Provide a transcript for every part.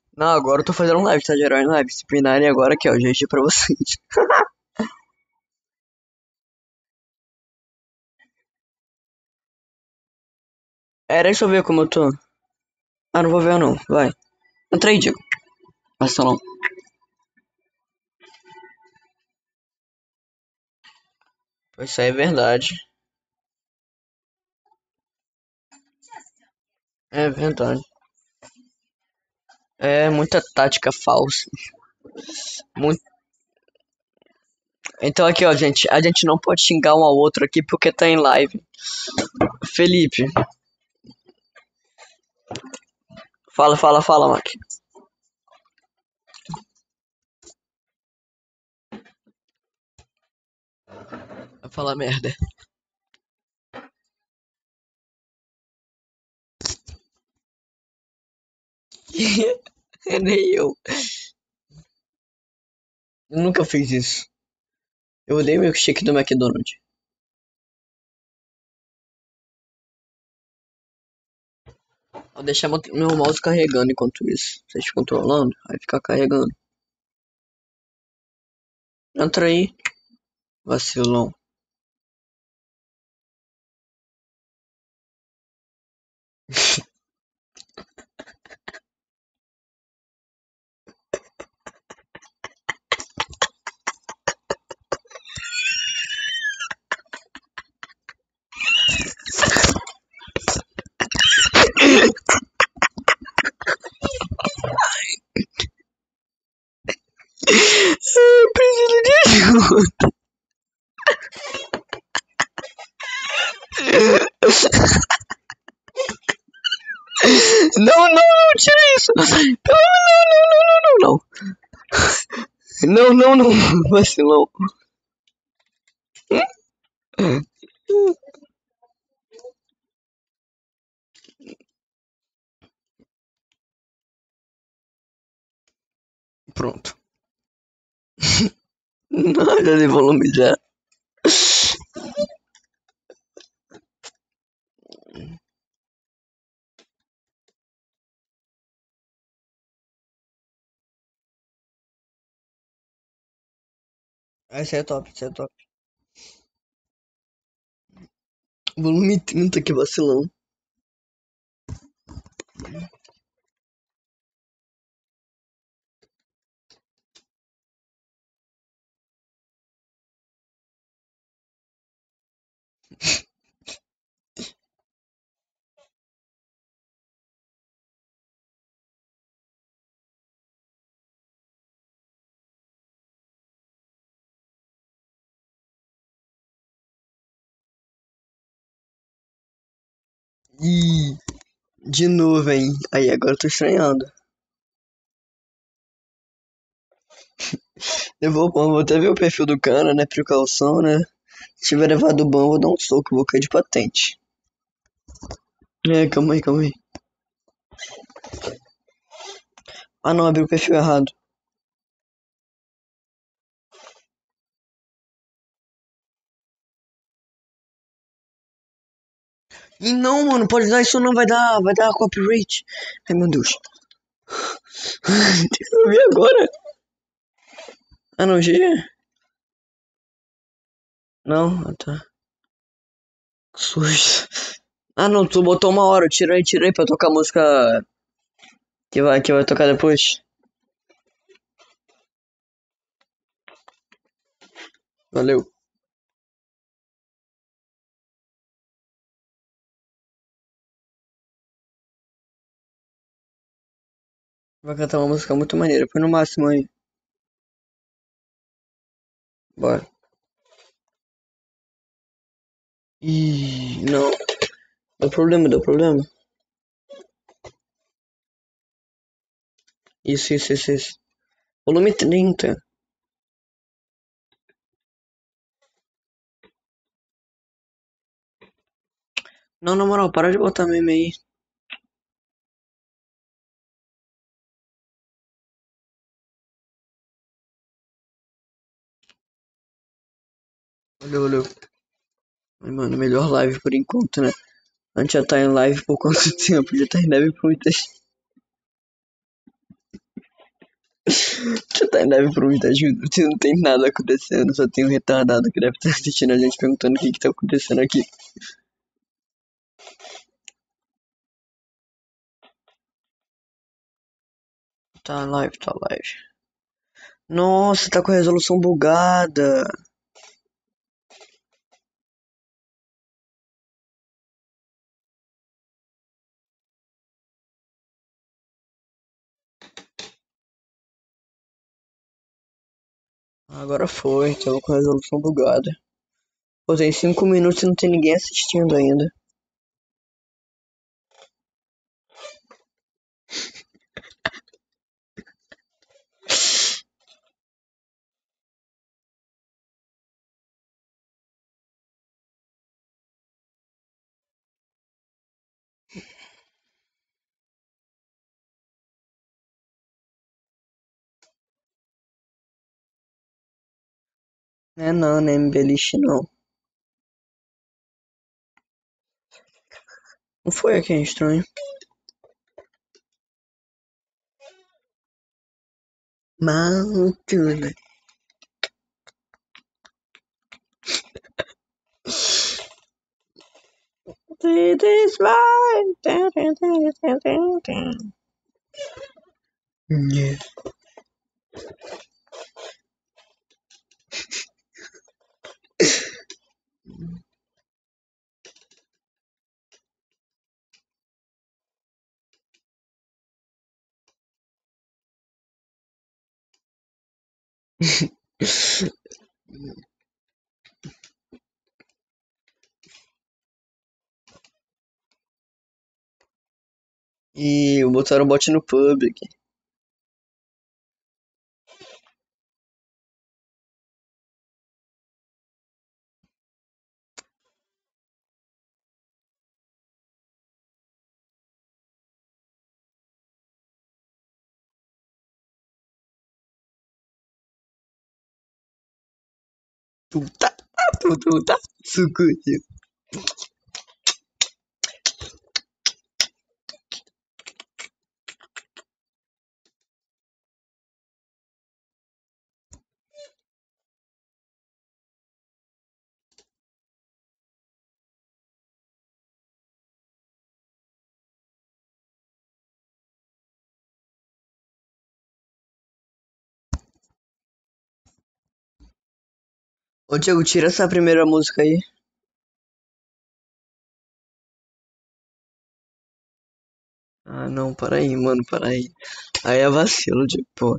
Não, agora eu tô fazendo live, tá? Geral em live. Se pinarem agora aqui, ó. GG pra vocês. Deixa eu ver como eu tô. Ah, não vou ver não. Vai. Entra aí, Diego. Vacilão. Isso aí é verdade. É verdade. É muita tática falsa. Muito... Então aqui, ó, gente. A gente não pode xingar um ao outro aqui porque tá em live. Felipe. Fala, fala, fala, Mac. Vai falar merda. É nem eu. Eu nunca fiz isso. Eu odeio milkshake do McDonald's. Vou deixar meu mouse carregando enquanto isso. Vocês controlando, aí fica carregando. Entra aí, vacilão. Eu preciso de ajuda. Não, não, não, tira isso. Não, não, não, não, não, não, não, não, vacilão. Pronto. Nada de volume já. Esse é top, esse é top. Volume 30, que vacilão. Ih, de novo, hein. Aí, agora eu tô estranhando. Vou até ver o perfil do cara, né? Precaução, né? Se tiver levado ban, eu vou dar um soco, vou cair de patente. Calma aí, calma aí. Ah, não, abri o perfil errado. Ih, não, mano, pode dar isso não, vai dar copyright. Ai, meu Deus. Tem que ouvir agora. Ah, não, G? Não, tá. Que susto. Ah, não, tu botou uma hora, tira aí pra tocar música que vai tocar depois. Valeu. Vai cantar uma música muito maneira, põe no máximo aí. Bora. Ih, não. Deu problema, deu problema. Isso. Volume 30. Não, na moral, para de botar meme aí. Valeu. Ai, mano, melhor live por enquanto, né? A gente já tá em live por quanto tempo? Já tá em live por muitas. Já tá em live por uns 10 minutos e não tem nada acontecendo. Só tem um retardado que deve estar assistindo a gente perguntando o que tá acontecendo aqui. Tá live, tá live. Nossa, tá com a resolução bugada. Agora foi, tava com a resolução bugada. Pô, tem 5 minutos e não tem ninguém assistindo ainda. É não, né? Embelixe não. Não foi aqui, é estranho. Maltuna. It is mine. Yeah. E botaram o bot no public. Tuta, tuta, sucuti. Ô, Diego, tira essa primeira música aí. Ah, não, para aí, mano, para aí. Aí é vacilo, Diego, pô.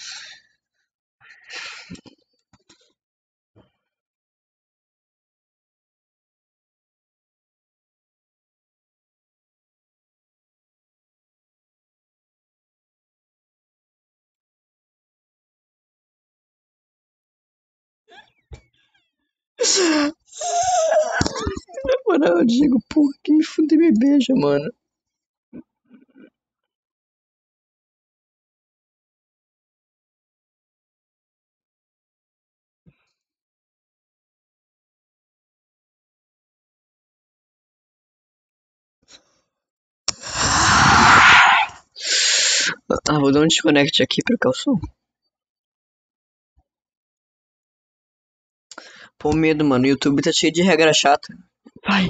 Na moral, Diego, porra, que me fuder me beija, mano. Ah, vou dar um desconect aqui, precaução. Pô, medo, mano. O YouTube tá cheio de regra chata. Vai.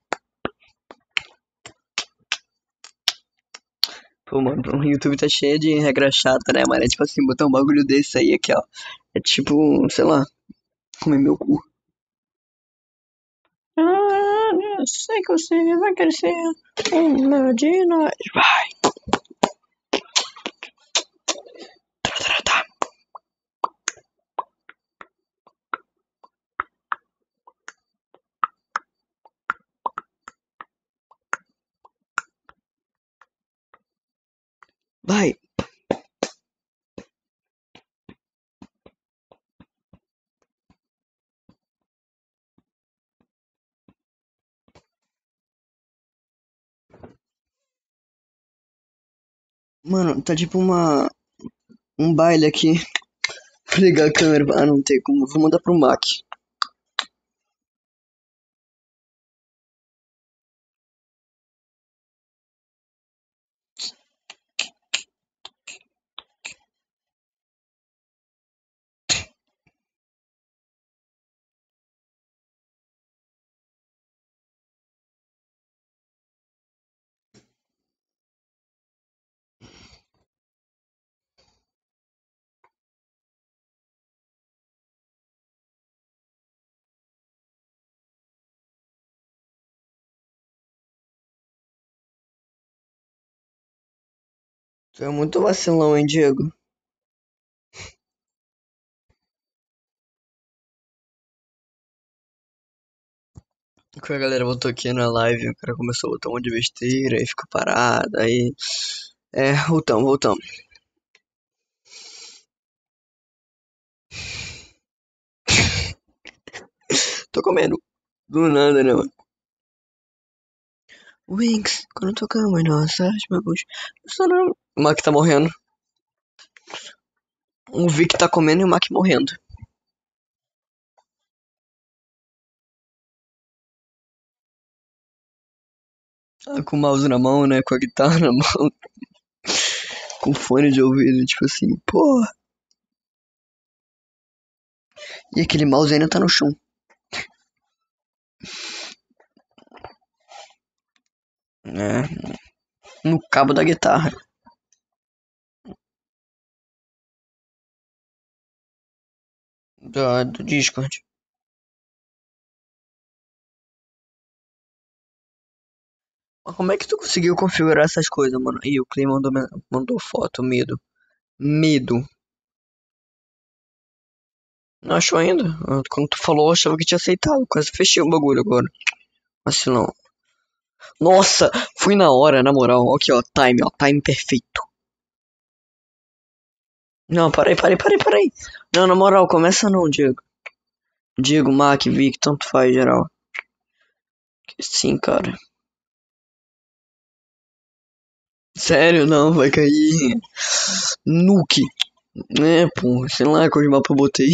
Pô, mano, o YouTube tá cheio de regra chata, né, mano? É tipo assim, botar um bagulho desse aí aqui, ó. É tipo, sei lá, comer meu cu. Ah, eu sei que você vai crescer uma de nós. Vai. Vai. Mano, tá tipo um baile aqui. Vou ligar a câmera. Ah, não tem como. Vou mandar pro Mac. Tu é muito vacilão, hein, Diego? Que a galera voltou aqui na live, o cara começou a botar um monte de besteira, aí ficou parado, aí. É, voltamos. Tô comendo. Do nada, né, mano? Wings, quando tocamos nossas mãos. O Mac tá morrendo. O Vic tá comendo e o Mac morrendo. Tá com o mouse na mão, né? Com a guitarra na mão. Com fone de ouvido, tipo assim, porra. E aquele mouse ainda tá no chão. É, no cabo da guitarra. Do Discord. Mas como é que tu conseguiu configurar essas coisas, mano? Ih, o Clay mandou foto, medo. Medo. Não achou ainda? Quando tu falou, eu achava que tinha aceitado. Quase fechei o bagulho agora. Vacilão. Nossa, fui na hora, na moral. Aqui, ó. Time perfeito. Não, parei. Não, na moral, começa não, Diego. Diego, Mac, Vic, tanto faz, geral. Sim, cara. Sério, não, vai cair. Nuke. É, pô, sei lá qual mapa eu botei.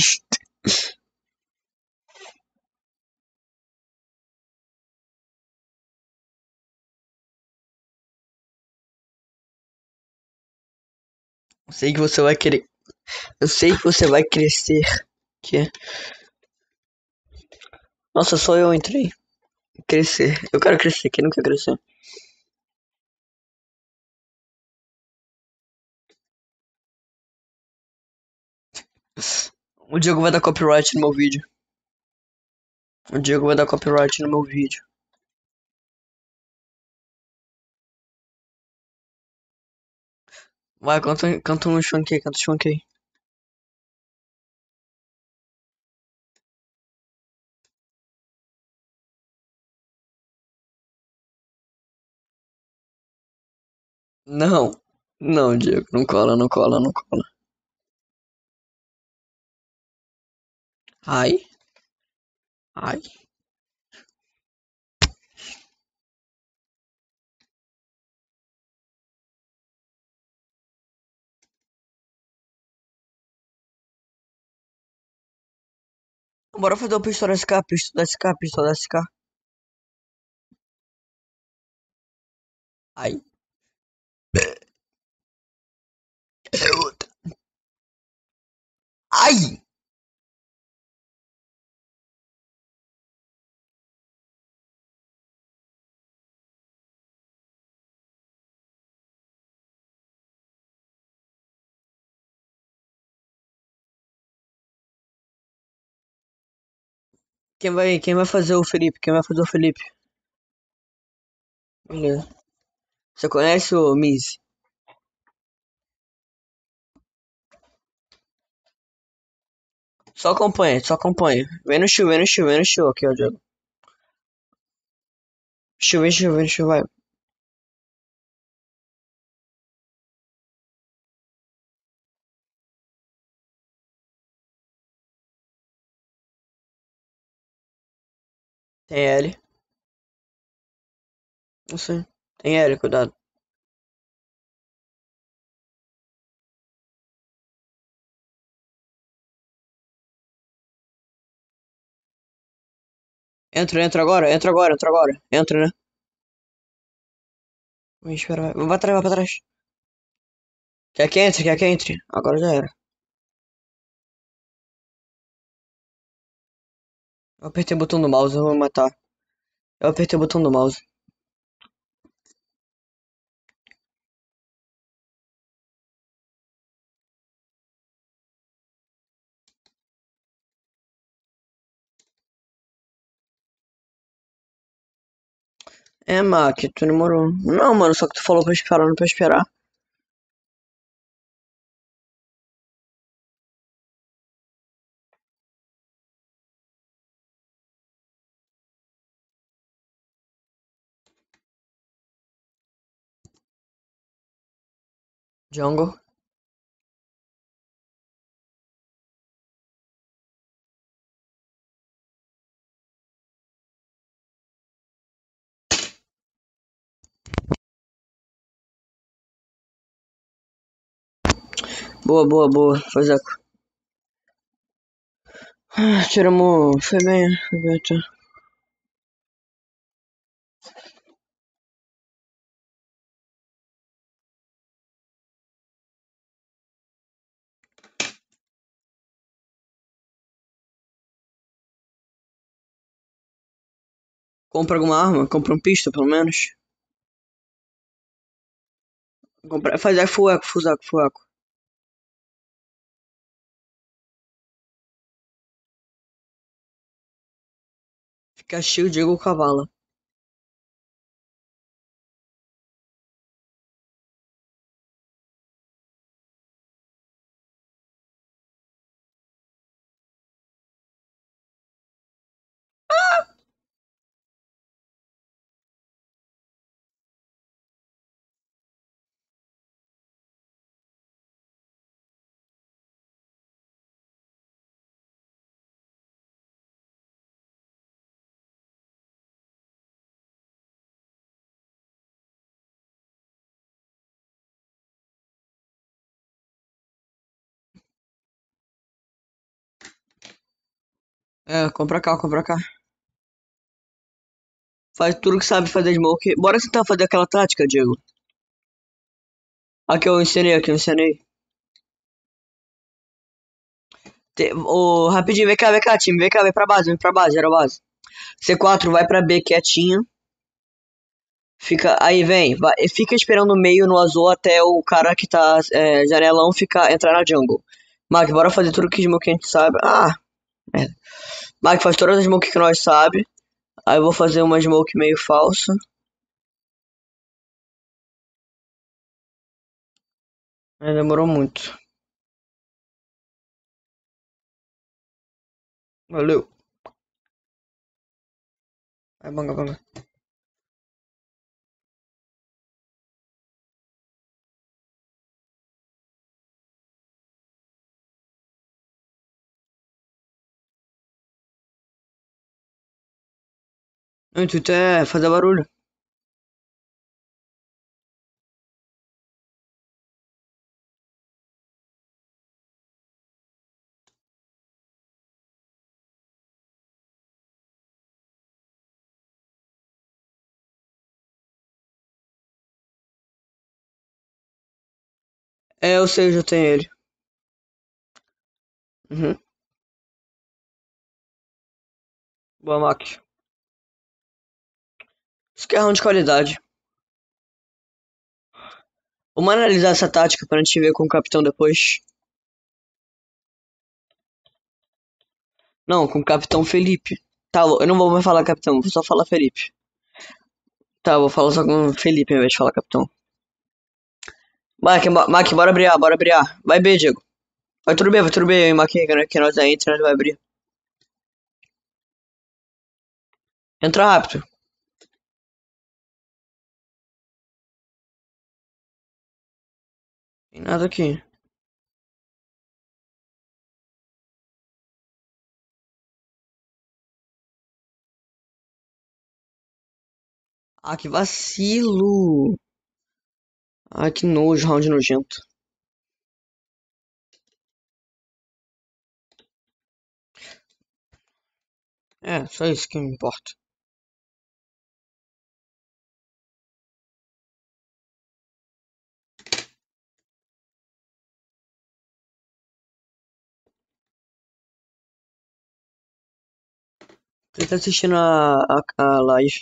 Eu sei que você vai querer. Eu sei que você vai crescer. Que? Nossa, só eu entrei. Crescer. Eu quero crescer, quem não quer crescer? O Diego vai dar copyright no meu vídeo. O Diego vai dar copyright no meu vídeo. Vai, canta um chunk aí, canta um chunk aí. Não. Não, Diego, não cola, não cola, não cola. Ai, ai. Bora fazer o pistola SK, pistola SK. Ai. Ai! Quem vai fazer o Felipe? Quem vai fazer o Felipe? Beleza. Você conhece o Miz? Só acompanha, só acompanha. Vem no show aqui, ó, Diego. Vem no show, vai. Tem L. Não sei. Tem L, cuidado. Entra agora, entra agora. Entra, né? Espera, vai pra trás. Quer que entre? Agora já era. Eu apertei o botão do mouse, eu vou me matar. Eu apertei o botão do mouse. É, Mac, tu demorou. Não, mano, só que tu falou pra esperar, não pra esperar. Jungle. Boa, boa, boa. Faz eco. Tiramos. Foi bem, tá. Compra alguma arma? Compra um pistol, pelo menos. Compra... Faz eco, full eco, full eco, full eco. Fica shield igual o cavalo. É, compra cá, compra cá. Faz tudo que sabe fazer smoke. Bora tentar fazer aquela tática, Diego. Aqui eu ensinei. Rapidinho, vem cá, time. Vem cá, vem pra base, era base. C4, vai pra B quietinho. Fica, aí vem, vai, fica esperando no meio no azul até o cara que tá janelão entrar na jungle. Mark, bora fazer tudo que smoke a gente sabe. Ah, merda. Mark faz todas as smoke que nós sabe. Aí eu vou fazer uma smoke meio falsa. Demorou muito. Valeu. Vai, banga, banga. O intuito é fazer barulho. É, eu sei, eu já tenho ele. Uhum. Boa, Max. Isso que é round de qualidade. Vamos analisar essa tática pra gente ver com o capitão depois. Não, com o capitão Felipe. Tá, eu não vou mais falar capitão, vou só falar Felipe. Tá, vou falar só com Felipe ao invés de falar capitão. Mac, bora briar, bora briar. Vai B, Diego. Vai tudo bem, Mac, que nós aí entra, nós vai abrir. Entra rápido. Tem nada aqui. Ah, que vacilo. Ah, que nojo, round nojento. É, só isso que me importa. Quem tá assistindo a live?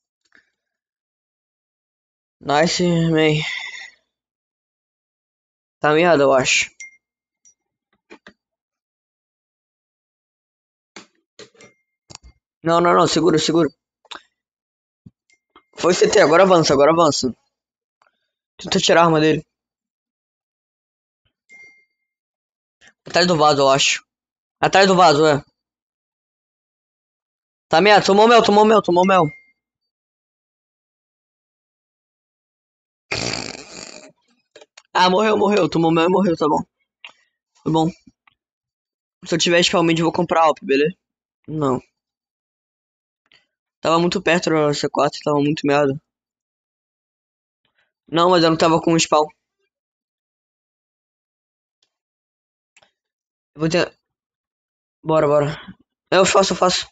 Nice, man. Tá meado, eu acho. Não, não, não, segura, segura. Foi CT, agora avança, agora avança. Tenta tirar a arma dele. Atrás do vaso, eu acho. Atrás do vaso, é. Tá meado, tomou mel, tomou mel, tomou mel. Ah, morreu, morreu. Tomou mel e morreu, tá bom. Tá bom. Se eu tiver spawn mid, eu vou comprar Alp, beleza? Não. Tava muito perto do C4, tava muito meado. Não, mas eu não tava com spawn. Eu vou ter... Bora, bora. Eu faço.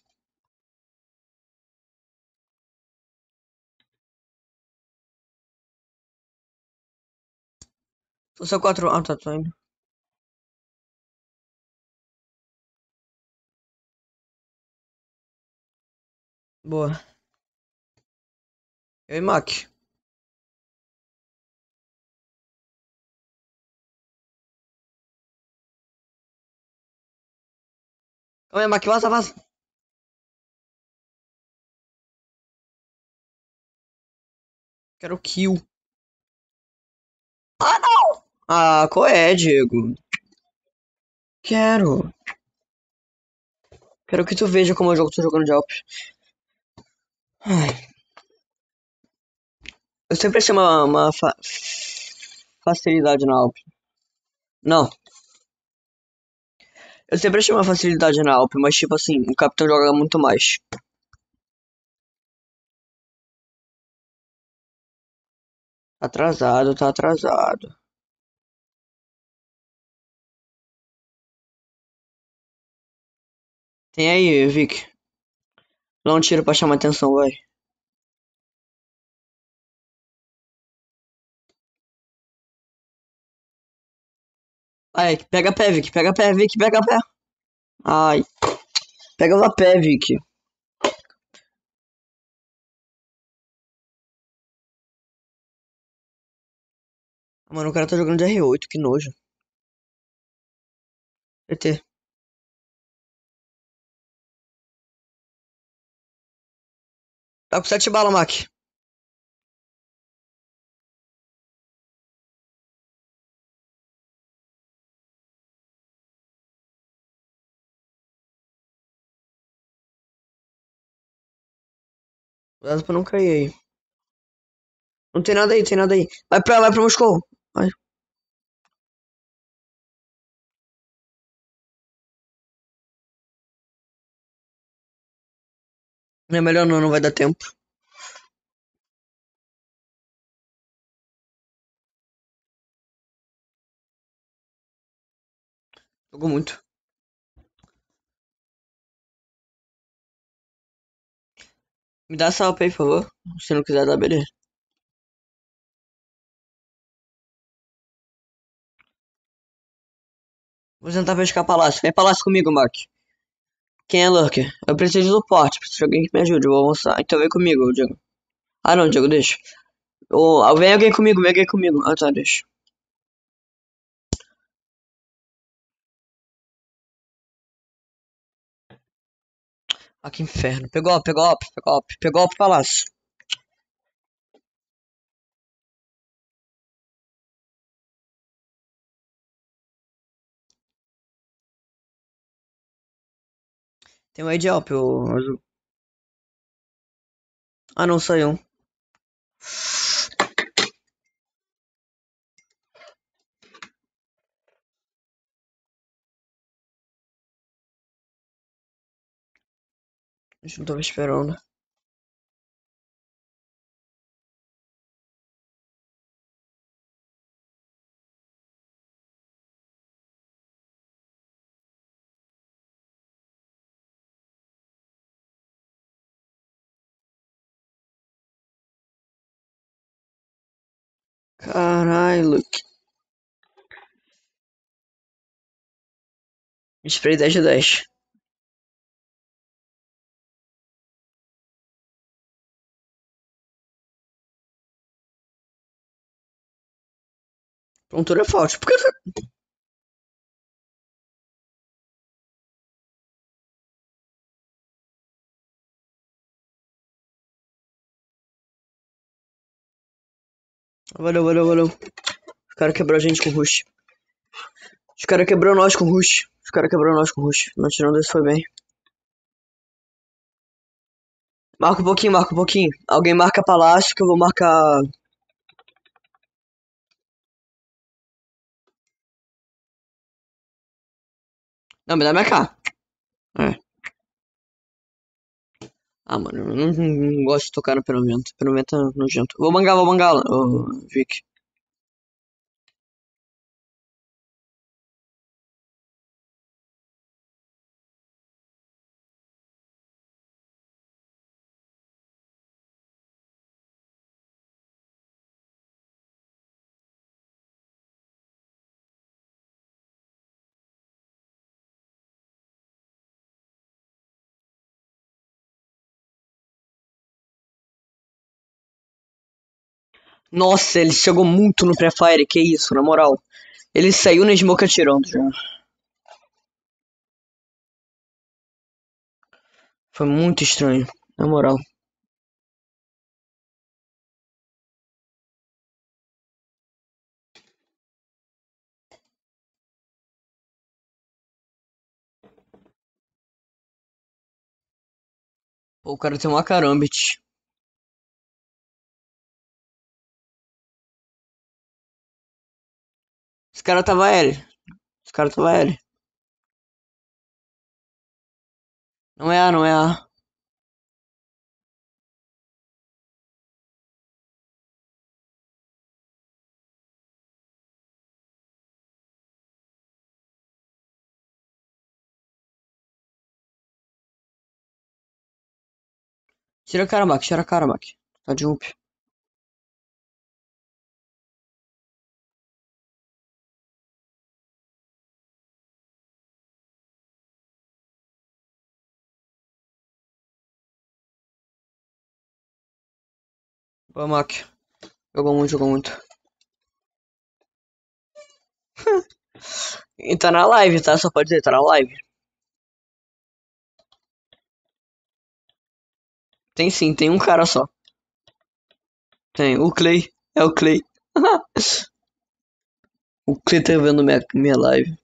Sou C4. Ah, tá, tô indo. Boa. Eu e Mac. Calma aí, Mac, vaza, vaza. Quero kill. Ah, não! Ah, qual é, Diego? Quero. Quero que tu veja como eu jogo, tô jogando de Alp. Ai, eu sempre achei uma facilidade na Alp. Não, eu sempre achei uma facilidade na Alp, mas tipo assim, o Capitão joga muito mais. Tá atrasado, tá atrasado. Tem aí, Vic. Dá um tiro pra chamar atenção, vai. Ai, pega pé, Vic, pega pé, Vic, pega pé. Ai, pega o pé, Vic. Mano, o cara tá jogando de R8, que nojo. PT. Tá com 7 balas, Mac. Cuidado pra não cair aí. Não tem nada aí, tem nada aí. Vai pra Moscou. Vai. Não é melhor não, não vai dar tempo. Jogou muito. Me dá essa up aí, por favor. Se não quiser dar, beleza. Vou tentar pescar palácio. Vem palácio comigo, Mac. Quem é Lurker? Eu preciso de suporte. Preciso de alguém que me ajude. Eu vou avançar. Então vem comigo, Diego. Ah, não, Diego, deixa. Vem alguém comigo, vem alguém comigo. Ah, tá, deixa. Ah, que inferno. Pegou, pegou, pegou, pegou pro palácio. Tem um aí de Alp, o azul. Ah, não, saiu. A gente não tava esperando. Caralho, Luke. Spray 10 de 10. Pontura é forte. Por que você... Valeu, valeu, valeu. Os caras quebrou a gente com rush. Os caras quebrou nós com rush. Os caras quebrou nós com rush. Mas tirando isso foi bem. Marca um pouquinho, marca um pouquinho. Alguém marca palácio que eu vou marcar. Não, me dá minha cá. É. Ah, mano, eu não gosto de tocar no Perovento. Perovento é nojento. Vou mangar, ô, Vic. Nossa, ele chegou muito no Pré-Fire, que isso, na moral. Ele saiu na Smoke atirando já. Foi muito estranho, na moral. Pô, o cara tem uma carambit. Esse cara tava L. Esse cara tava L. Não é A, não é A. Tira a cara, Mac, tira a cara, Mac. Tá de up. Boa, Mac. Jogou muito, jogou muito. E tá na live, tá? Só pode dizer, tá na live. Tem sim, tem um cara só. Tem, o Clay. É o Clay. O Clay tá vendo minha live.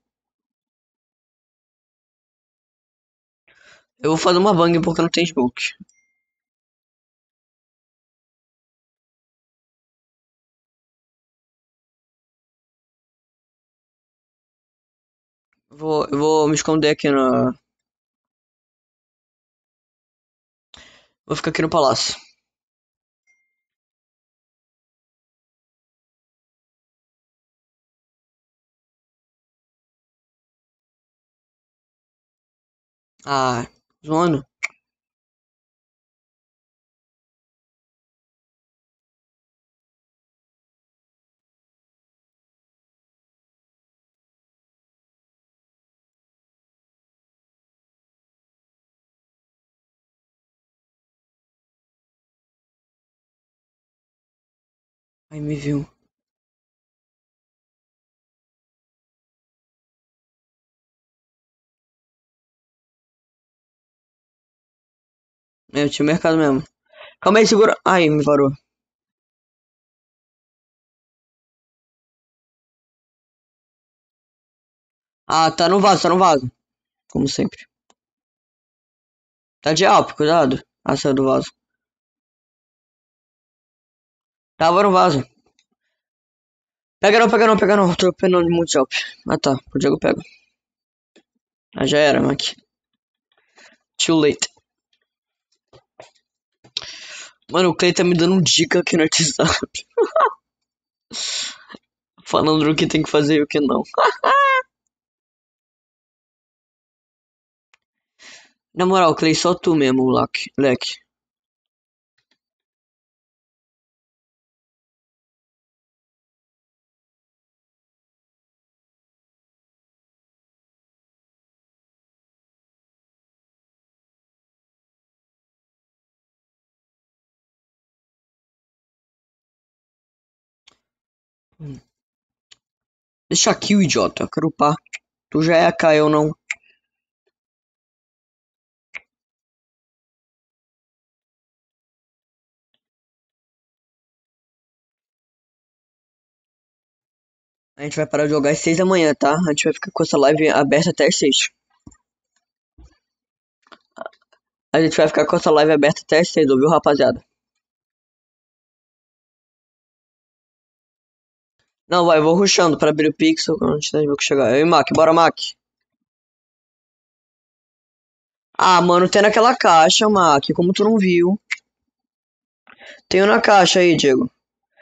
Eu vou fazer uma bang porque não tem smoke. Eu vou me esconder aqui na. Vou ficar aqui no palácio. Ah, zoando. Aí me viu. É, eu tinha mercado mesmo. Calma aí, segura. Ai, me varou. Ah, tá no vaso, tá no vaso. Como sempre. Tá de alp, cuidado. Ah, saiu do vaso. Tava no vaso. Pega não, pega não, pega não. Tô penando muito de alp. Ah tá, o Diego pega. Ah, já era, Mac. Too late. Mano, o Clay tá me dando dica aqui no WhatsApp. Falando o que tem que fazer e o que não. Na moral, Clay, só tu mesmo, leque. Deixa aqui o idiota, eu quero upar. Tu já é a K, eu não. A gente vai parar de jogar às 6 da manhã, tá? A gente vai ficar com essa live aberta até às 6. A gente vai ficar com essa live aberta até às 6, ouviu, rapaziada? Não, vai, eu vou rushando pra abrir o pixel antes da gente chegar. Eu e Mac, bora, Mac. Ah, mano, tem naquela caixa, Mac, como tu não viu. Tenho na caixa aí, Diego.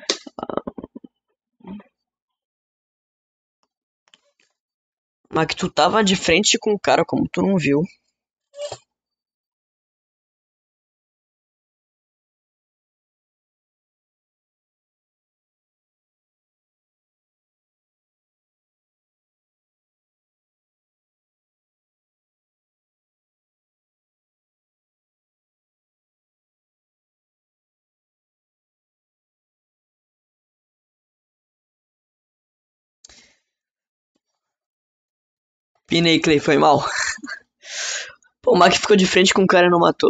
Mac, tu tava de frente com o cara, como tu não viu. Pinei, Clay, foi mal. Pô, o Mac ficou de frente com o cara e não matou.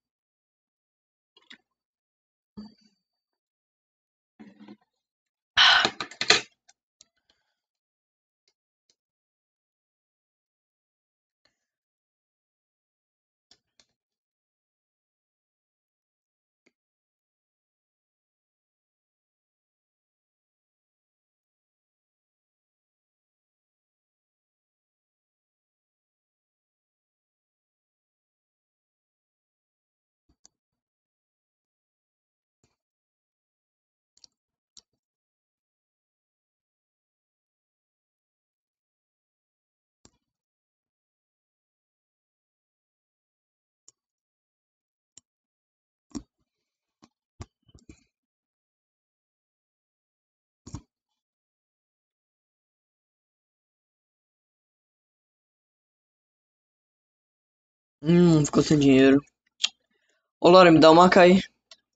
Ficou sem dinheiro. Ô, Laura, me dá uma K aí.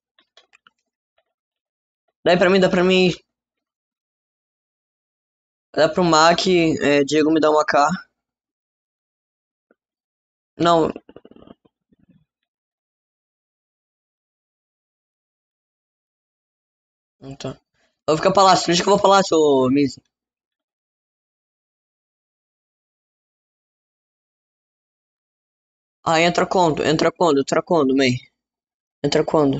Dá pra mim. Dá pro Mac, Diego me dá uma K. Não, não tá. Eu vou ficar palácio, deixa que eu vou palácio, ô Miz. Ah, entra quando? Entra quando? Entra quando, May? Entra quando?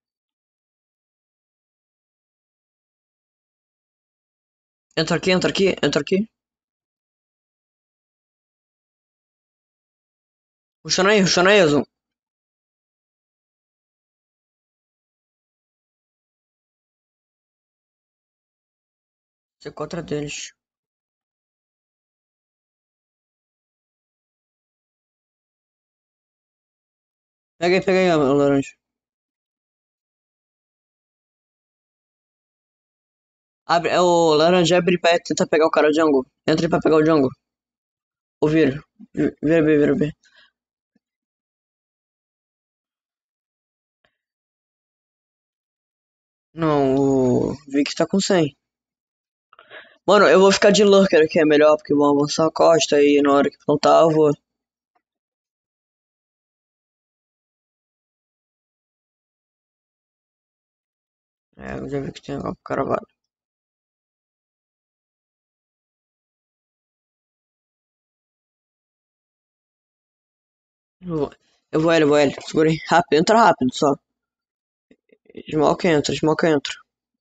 Entra aqui, entra aqui, entra aqui. Rushando aí, Azul. Você é contra deles. Pega aí, ó, laranja. Abre, é o laranja abre pra tentar pegar o cara de jungle. Entra aí pra pegar o jungle. Ou vira. Vira B, vira B. Não, o Vic tá com 100. Mano, eu vou ficar de lurker aqui, é melhor, porque vão avançar a costa e na hora que plantar eu vou. É, eu já vi que tem uma caravana. Eu vou, eu vou L. Segura aí. Rápido, entra rápido só. Smoke entra.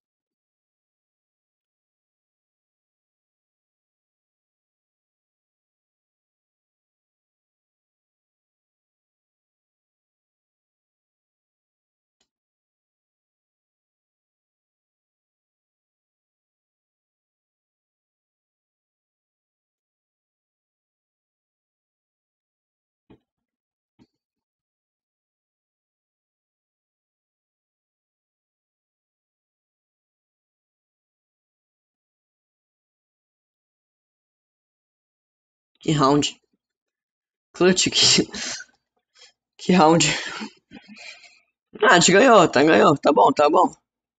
Que round. Clutch, que round. Ah, a gente ganhou, ganhou. Tá bom, tá bom.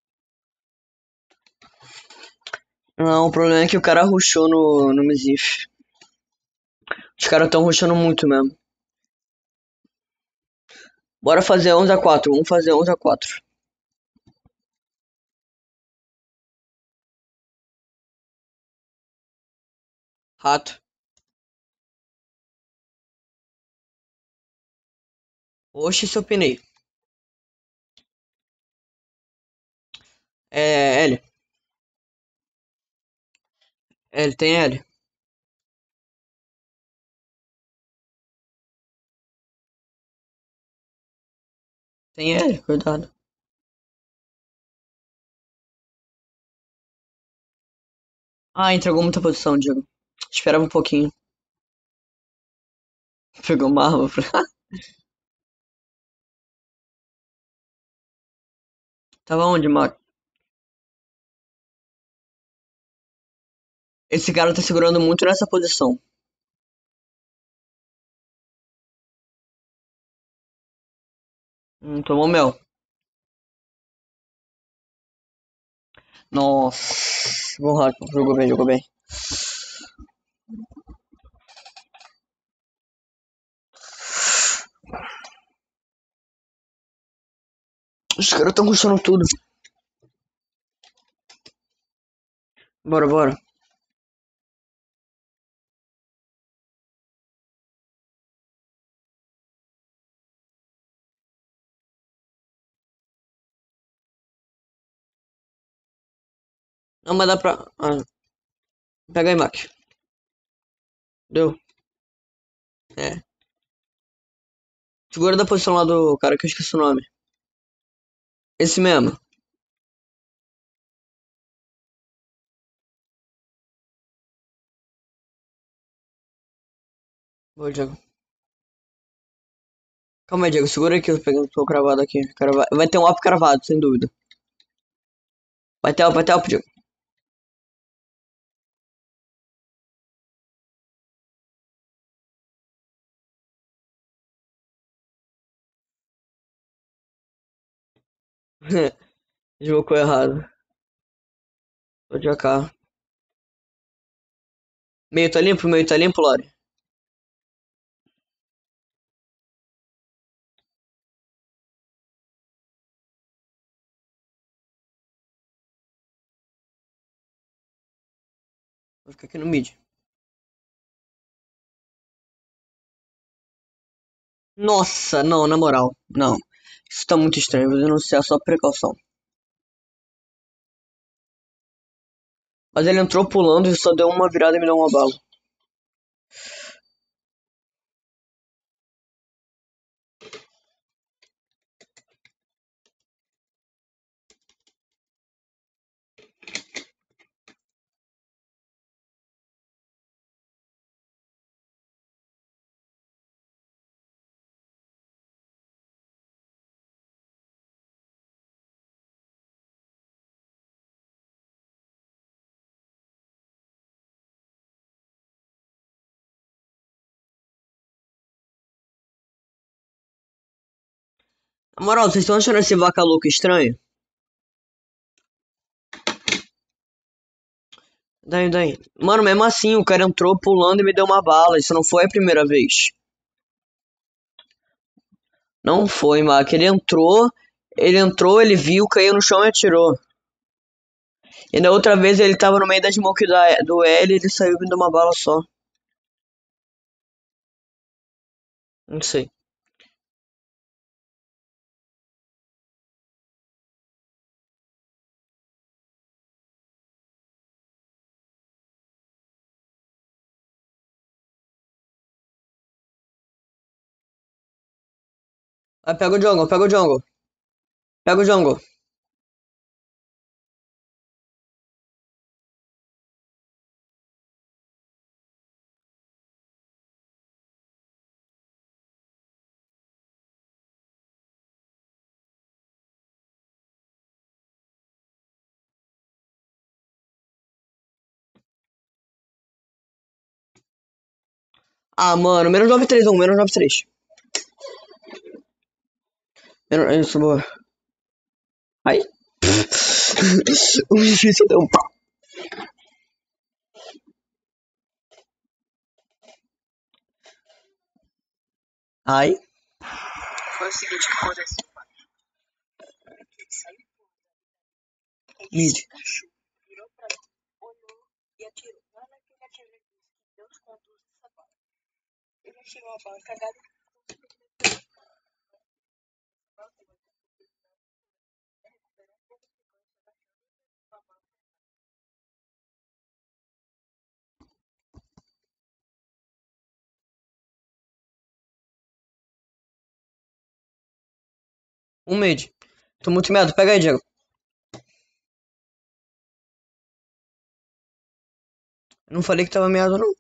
Não, o problema é que o cara rushou no Mizif. Os caras tão rushando muito mesmo. Bora fazer 11 a 4. Vamos fazer 11 a 4. Rato. Oxe, seu pinei. É L. L, tem L. Tem ele, cuidado. Ah, entregou muita posição, Diego. Esperava um pouquinho. Pegou uma arma. Tava onde, Mac? Esse cara tá segurando muito nessa posição. Tomou mel. Nossa. Bom, Rato. Jogou bem, jogou bem. Os caras tão rushando tudo. Bora, bora. Não, mas dá pra... Ah, pega aí, Mac. Deu. É. Segura da posição lá do cara que eu esqueci o nome. Esse mesmo. Boa, Diego. Calma aí, Diego. Segura aqui, eu tô pegando o cravado aqui. Vai ter um up cravado, sem dúvida. Vai ter up, Diego. Jogou errado. Tô de AK. Meio tá limpo, Lore. Vou ficar aqui no mid. Nossa, não, na moral. Não. Isso tá muito estranho, vou denunciar só precaução. Mas ele entrou pulando e só deu uma virada e me deu uma bala. Na moral, vocês estão achando esse vaca louca estranho? Daí. Mano, mesmo assim, o cara entrou pulando e me deu uma bala. Isso não foi a primeira vez. Não foi, Mac. Ele viu, caiu no chão e atirou. E na outra vez ele tava no meio da smoke do L e ele saiu vindo uma bala só. Não sei. Vai, pega o jungle, pega o jungle. Pega o jungle. Ah, mano, menos 931, menos 93. Isso, boa. Ai. O difícil deu um pau. Ai. Foi o seguinte que aconteceu. Ele saiu, ele Mid. se encaixou, virou pra mim, olhou e atirou. Na hora que ele atirou, ele disse que Deus conduz essa bala. Ele atirou a bala cagada e Um mid. Tô muito medo. Pega aí, Diego. Eu não falei que tava meado, não.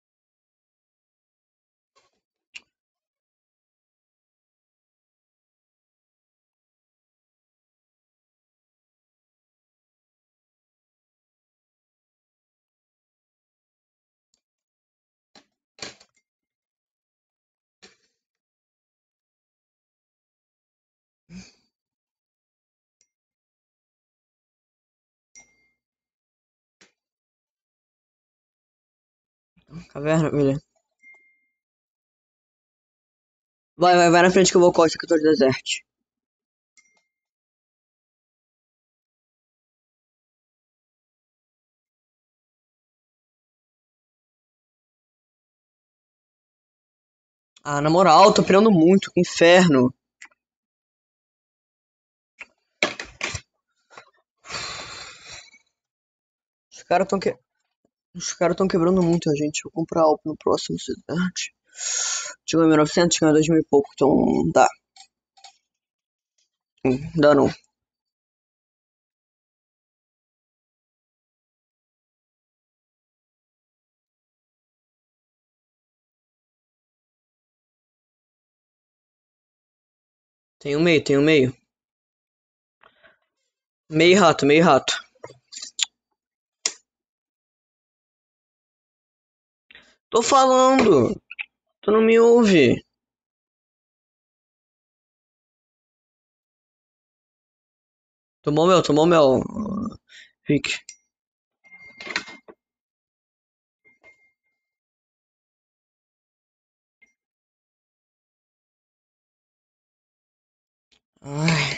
Caverna, beleza. Vai na frente que eu vou costa que eu tô de desert. Ah, na moral, tô pirando muito, que inferno. Os caras tão que... Os caras tão quebrando muito a gente. Vou comprar algo no próximo cidade. Chegou em 1900, chegou em 2000 e pouco, então dá. Dá não. Tem um meio, tem um meio. Meio rato, meio rato. Tô falando. Tu não me ouve. Tomou meu. Rick. Ai,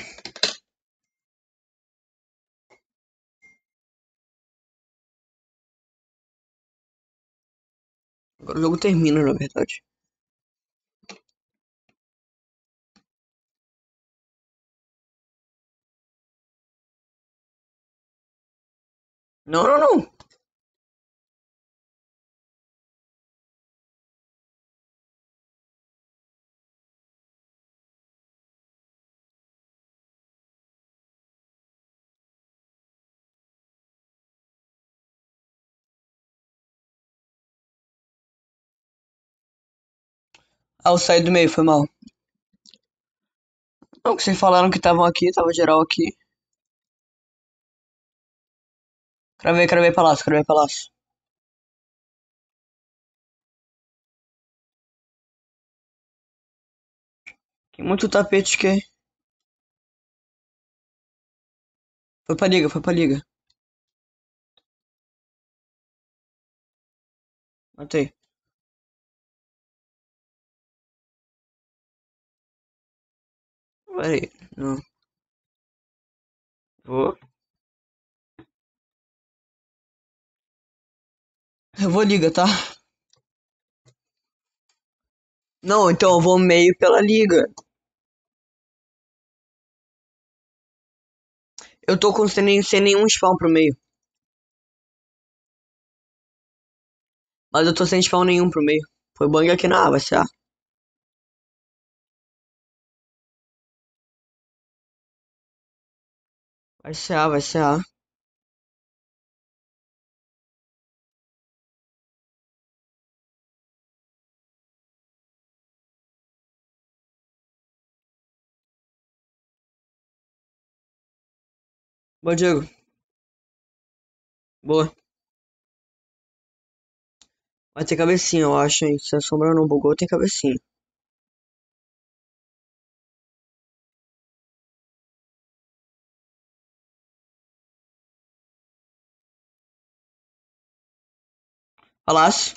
agora o jogo termina, na verdade. Não, não, não. Ah, eu saí do meio, foi mal. Não, que vocês falaram que estavam aqui, tava geral aqui. Cravei palácio, cravei palácio. Que muito tapete que. Foi pra liga, foi pra liga. Matei. Peraí, não. Vou. Eu vou liga, tá? Não, então eu vou meio pela liga. Eu tô com sem nenhum spawn pro meio. Mas eu tô sem spawn nenhum pro meio. Foi bang aqui na A, vai ser A. Vai ser A, vai ser A. Boa, Diego. Boa. Vai ter cabecinha, eu acho, hein? Se a sombra não bugou, tem cabecinha. Palácio.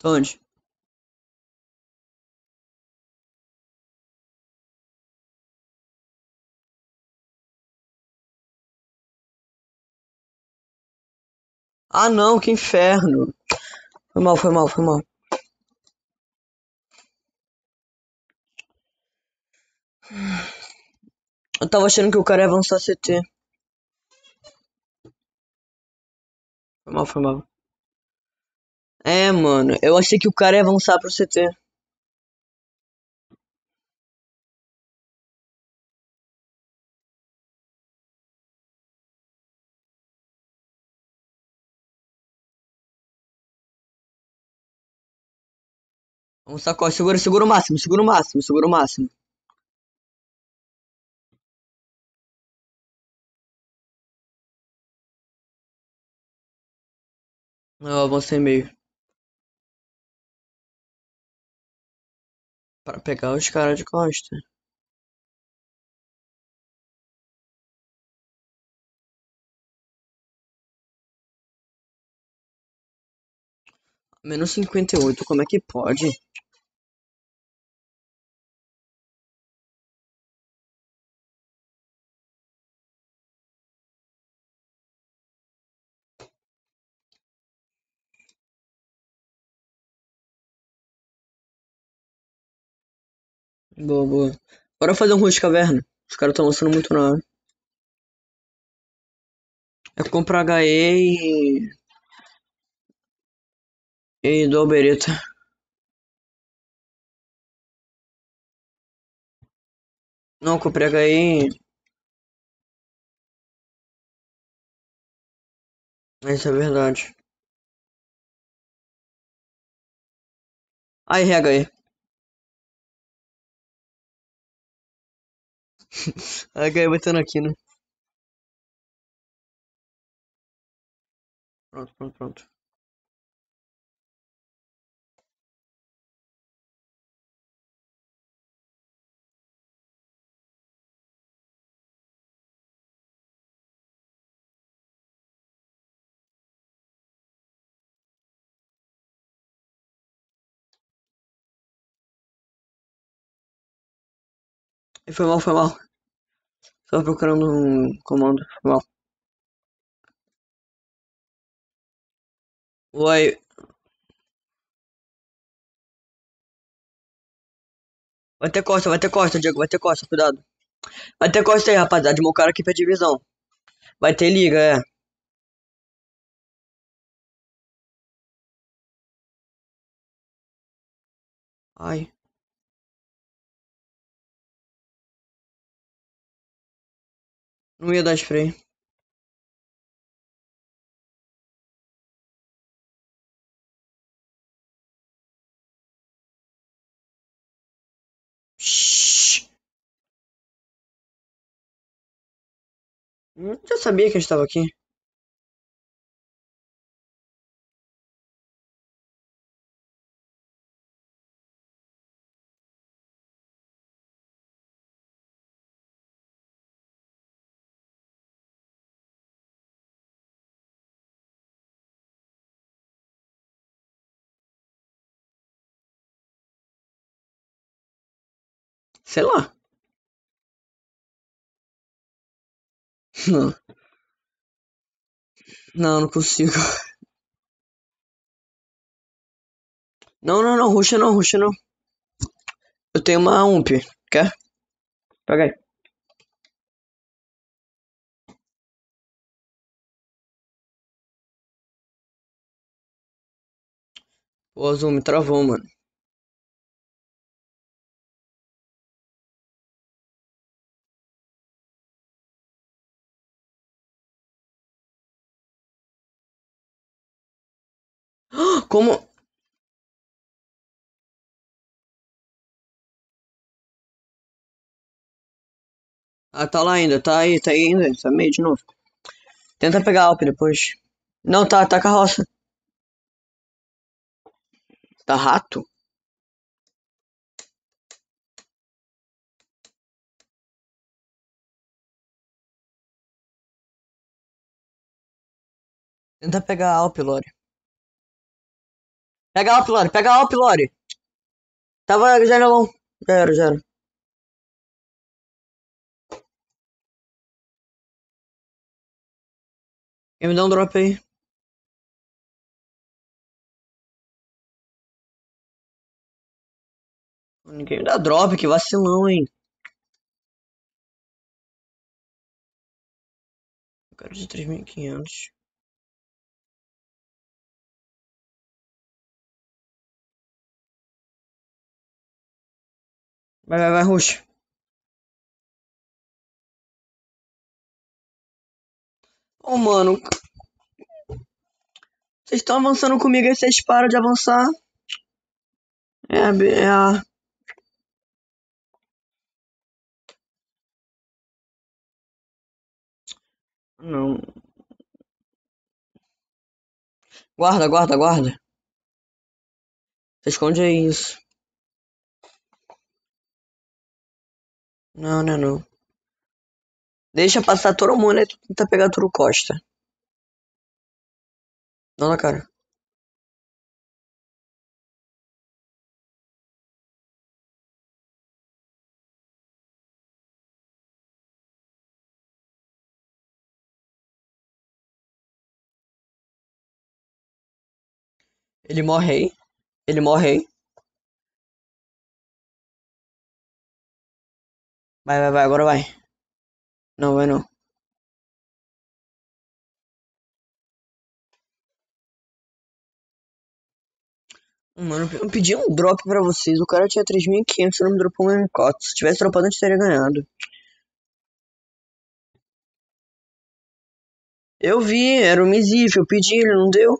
Onde? Ah, não, que inferno. Foi mal, foi mal, foi mal. Eu tava achando que o cara ia avançar CT. Foi mal, foi mal. É, mano, eu achei que o cara ia avançar pro CT. Vamos sacode, segura, segura o máximo, segura o máximo, segura o máximo. Eu avancei meio. Pra pegar os caras de costa. Menos 58, como é que pode? Boa, boa. Bora fazer um rush caverna. Os caras tão lançando muito na hora. É comprar HE e do Albereta. Não, comprei HE. Isso é verdade. Aí, HE. HE batendo aqui, né? Pronto, pronto, pronto. E foi mal, foi mal. Tava procurando um comando. Foi mal. Uai. Vai ter costa, Diego. Vai ter costa, cuidado. Vai ter costa aí, rapaziada. Meu cara aqui pra divisão. Vai ter liga, é. Ai. Não ia dar spray. Shhh. Já sabia que a gente tava aqui. Sei lá. Não. Não, não consigo. Não, não, não. Ruxa não, ruxa não. Eu tenho uma ump. Quer? Pega aí. O azul me travou, mano. Como? Ah, tá lá ainda. Tá aí ainda. Tá meio de novo. Tenta pegar a Alp depois. Não, tá carroça. Tá rato? Tenta pegar a Alp, Lore. Pega a Alp, Lore. Pega a Alp, Lore. Tava janelão. Já era, já era. Quem me dá um drop aí? Ninguém me dá drop, que vacilão, hein? Eu quero de 3.500. Vai, vai, vai, rush. Ô, mano, vocês estão avançando comigo aí, vocês param de avançar. É a... Não. Guarda, guarda, guarda. Você esconde aí isso. Não, não, não. Deixa passar todo mundo aí, tu tenta pegar Turo Costa. Não na cara. Ele morre aí. Ele morre aí. Vai, vai, vai, agora vai. Não, vai não. Mano, eu pedi um drop pra vocês. O cara tinha 3.500, não me dropou um M4. Se tivesse dropado, a gente teria ganhado. Eu vi, era o Mizif, eu pedi, ele não deu.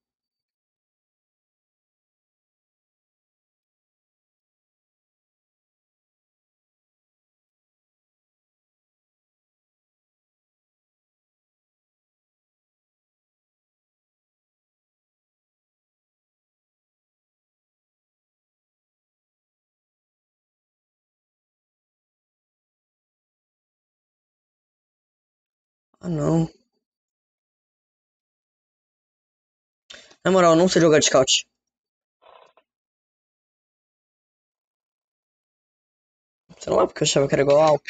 Ah, não. Na moral, eu não sei jogar de scout. Sei lá, porque eu achava que era igual Alp.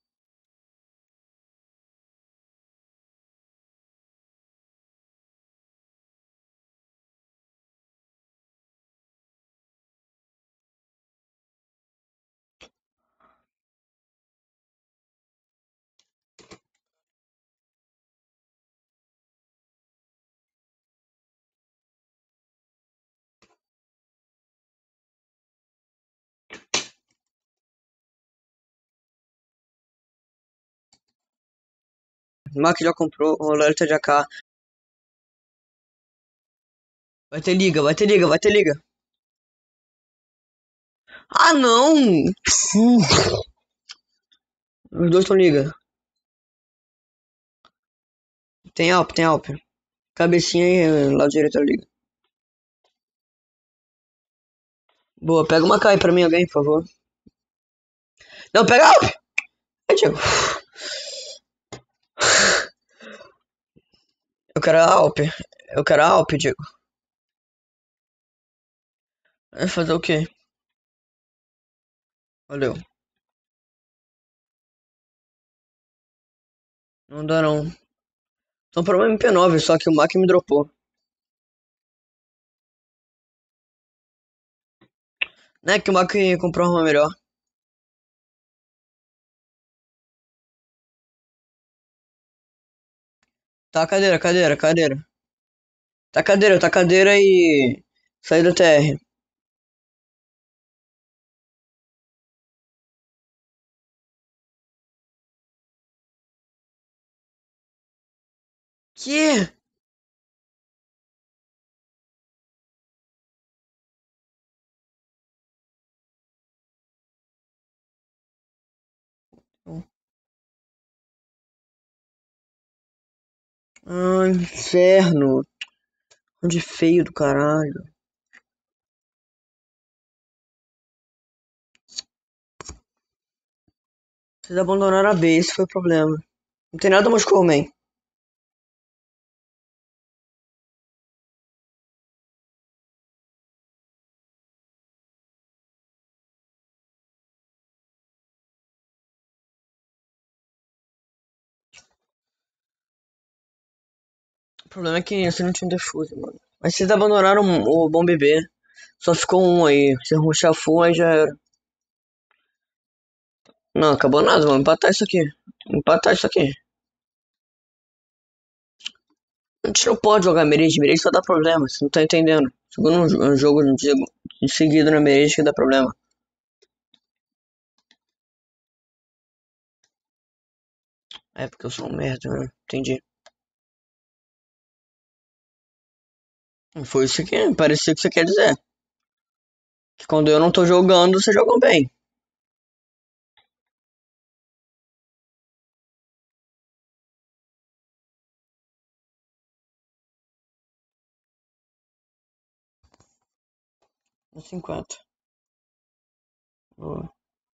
O Mac já comprou o Lolita de AK. Vai ter liga, vai ter liga, vai ter liga. Ah, não! Os dois estão liga. Tem Alp, tem Alp. Cabecinha aí, lado direito da liga. Boa, pega uma Kai pra mim, alguém, por favor. Não, pega Alp! Ai, Diego. Eu quero a Alp. Eu quero a Alp, Diego. Vai fazer o quê? Valeu. Não dá não. Só para uma MP9, só que o Mac me dropou. Né, que o Mac comprou uma melhor. Tá, cadeira, cadeira, cadeira. Tá cadeira e... Sair do TR. Que? Ai, inferno. Onde feio do caralho. Vocês abandonaram a base, esse foi o problema. Não tem nada Moscou, man. O problema é que você não tinha um defuse, mano. Mas vocês abandonaram o bom bebê. Só ficou um aí. Se ruxar full, aí já era. Não, acabou nada, vamos empatar isso aqui. Empatar isso aqui. A gente não pode jogar Mirage, Mirage só dá problema, você não tá entendendo. Segundo um jogo de seguido na Mirage que dá problema. É porque eu sou um merda, né? Entendi. Foi isso que parecia que você quer dizer. Que quando eu não tô jogando, você jogam bem. No 50. Boa.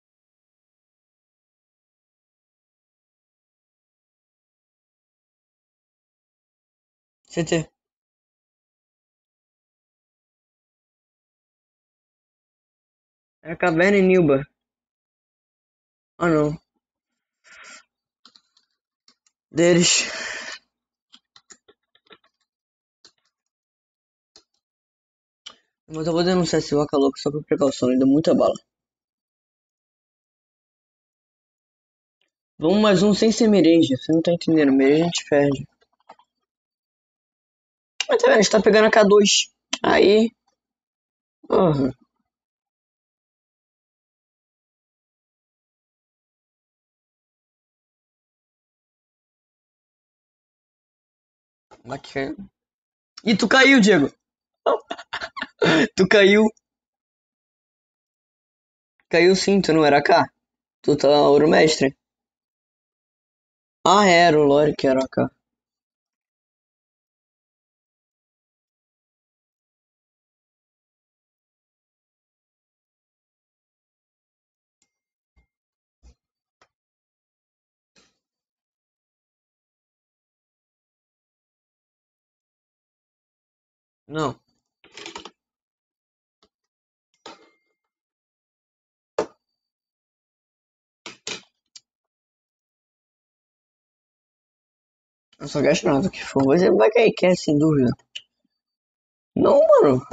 CT. É a Caverna e Nilba. Ah não. Deles. Mas eu vou denunciar esse Waka louco só por precaução, ele deu muita bala. Vamos mais um sem ser Mirage, você não tá entendendo. Mirage a gente perde. Mas tá vendo, a gente tá pegando a K2. Aí. Porra. Bacana. E tu caiu, Diego. Tu caiu. Caiu sim, tu não era cá? Tu tá ouro mestre. Ah, era o Lore que era cá. Não. Eu só gasto nada que for. Você vai cair, quer sem dúvida. Não, mano.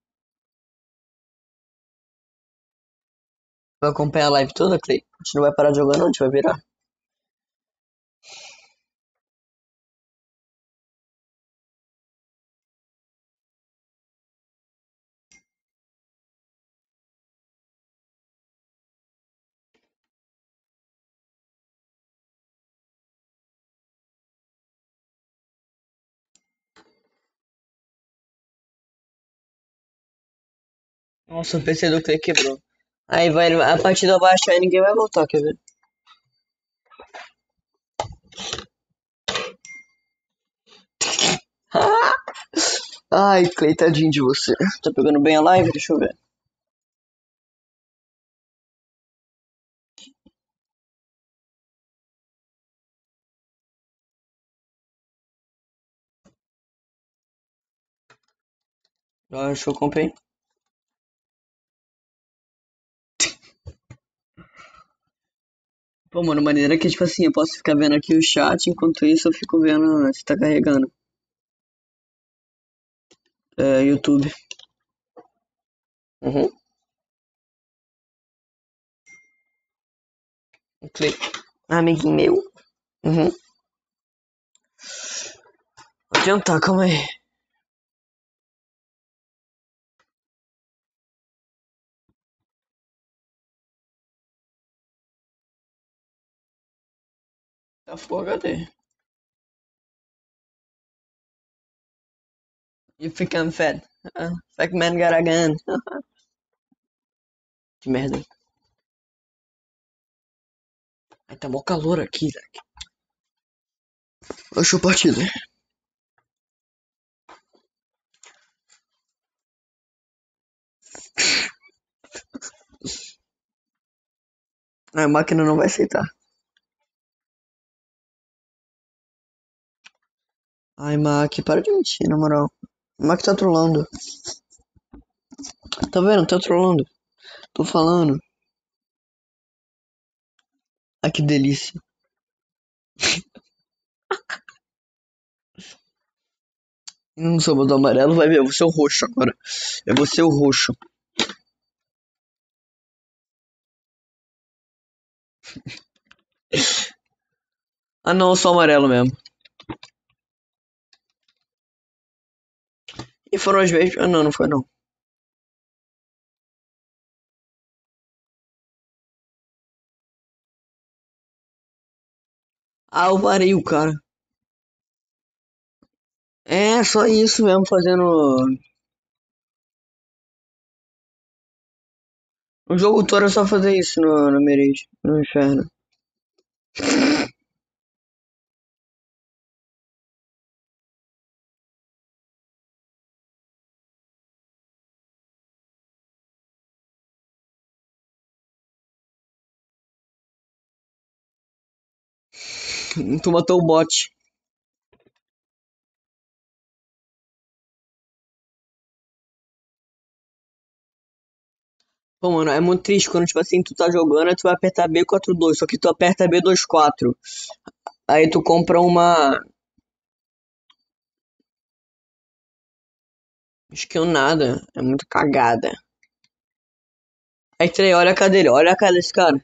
Vai acompanhar a live toda, Clay? A gente não vai parar de jogar não, a gente vai virar. Nossa, o PC do Clay quebrou. Aí vai, a partida vai achar e ninguém vai voltar, quer ver? Ai, Clay, tadinho de você. Tá pegando bem a live? Deixa eu ver. Eu acho que eu comprei. Pô, mano, maneira que, tipo assim, eu posso ficar vendo aqui o chat, enquanto isso eu fico vendo se tá carregando. É, YouTube. Uhum. Clay. Amiguinho meu. Uhum. Vou tentar, calma aí. Tá Full HD. You think I'm fat? Fat man got a gun. Que merda. Ai, tá mó calor aqui, Zé. Achou partida. A máquina não vai aceitar. Ai, Mac, para de mentir, na moral. O Mac tá trolando. Tá vendo? Tá trolando. Tô falando. Ai, que delícia. Não sou do amarelo, vai ver, eu vou ser o roxo agora. Eu vou ser o roxo. Ah não, eu sou amarelo mesmo. E foram as mesmas. Ah não, não foi não. Ah, eu varei o cara. É, só isso mesmo, fazendo. O jogo todo é só fazer isso no Mirage, no inferno. Tu matou o bot. Pô, mano, é muito triste quando, tipo assim, tu tá jogando e tu vai apertar B42, só que tu aperta B24. Aí tu compra uma. Acho que eu nada. É muito cagada. Aí trei, olha a cadeira, olha a cara desse cara.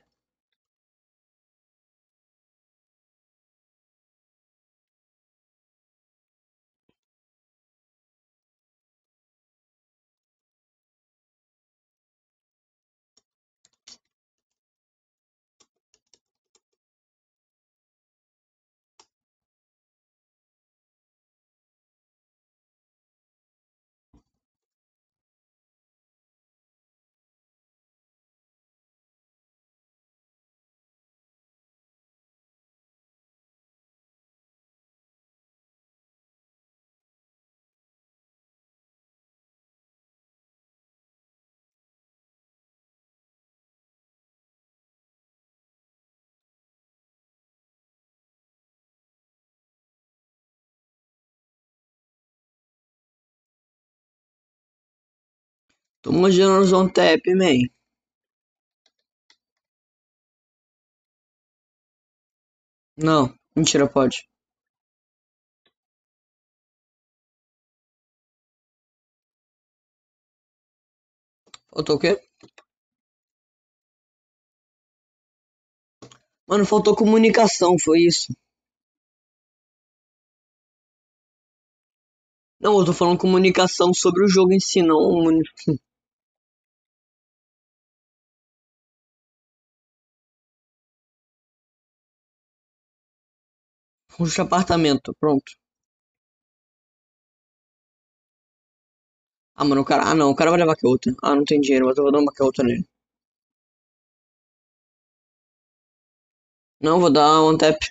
Tô manjando no Zone Tap, man. Não, mentira, pode. Faltou o quê? Mano, faltou comunicação, foi isso. Não, eu tô falando comunicação sobre o jogo em si, não. Puxa apartamento, pronto. Ah, mano, o cara. Ah, não, o cara vai levar que outra. Ah, não tem dinheiro, mas eu vou dar uma que outra nele. Não, vou dar one tap.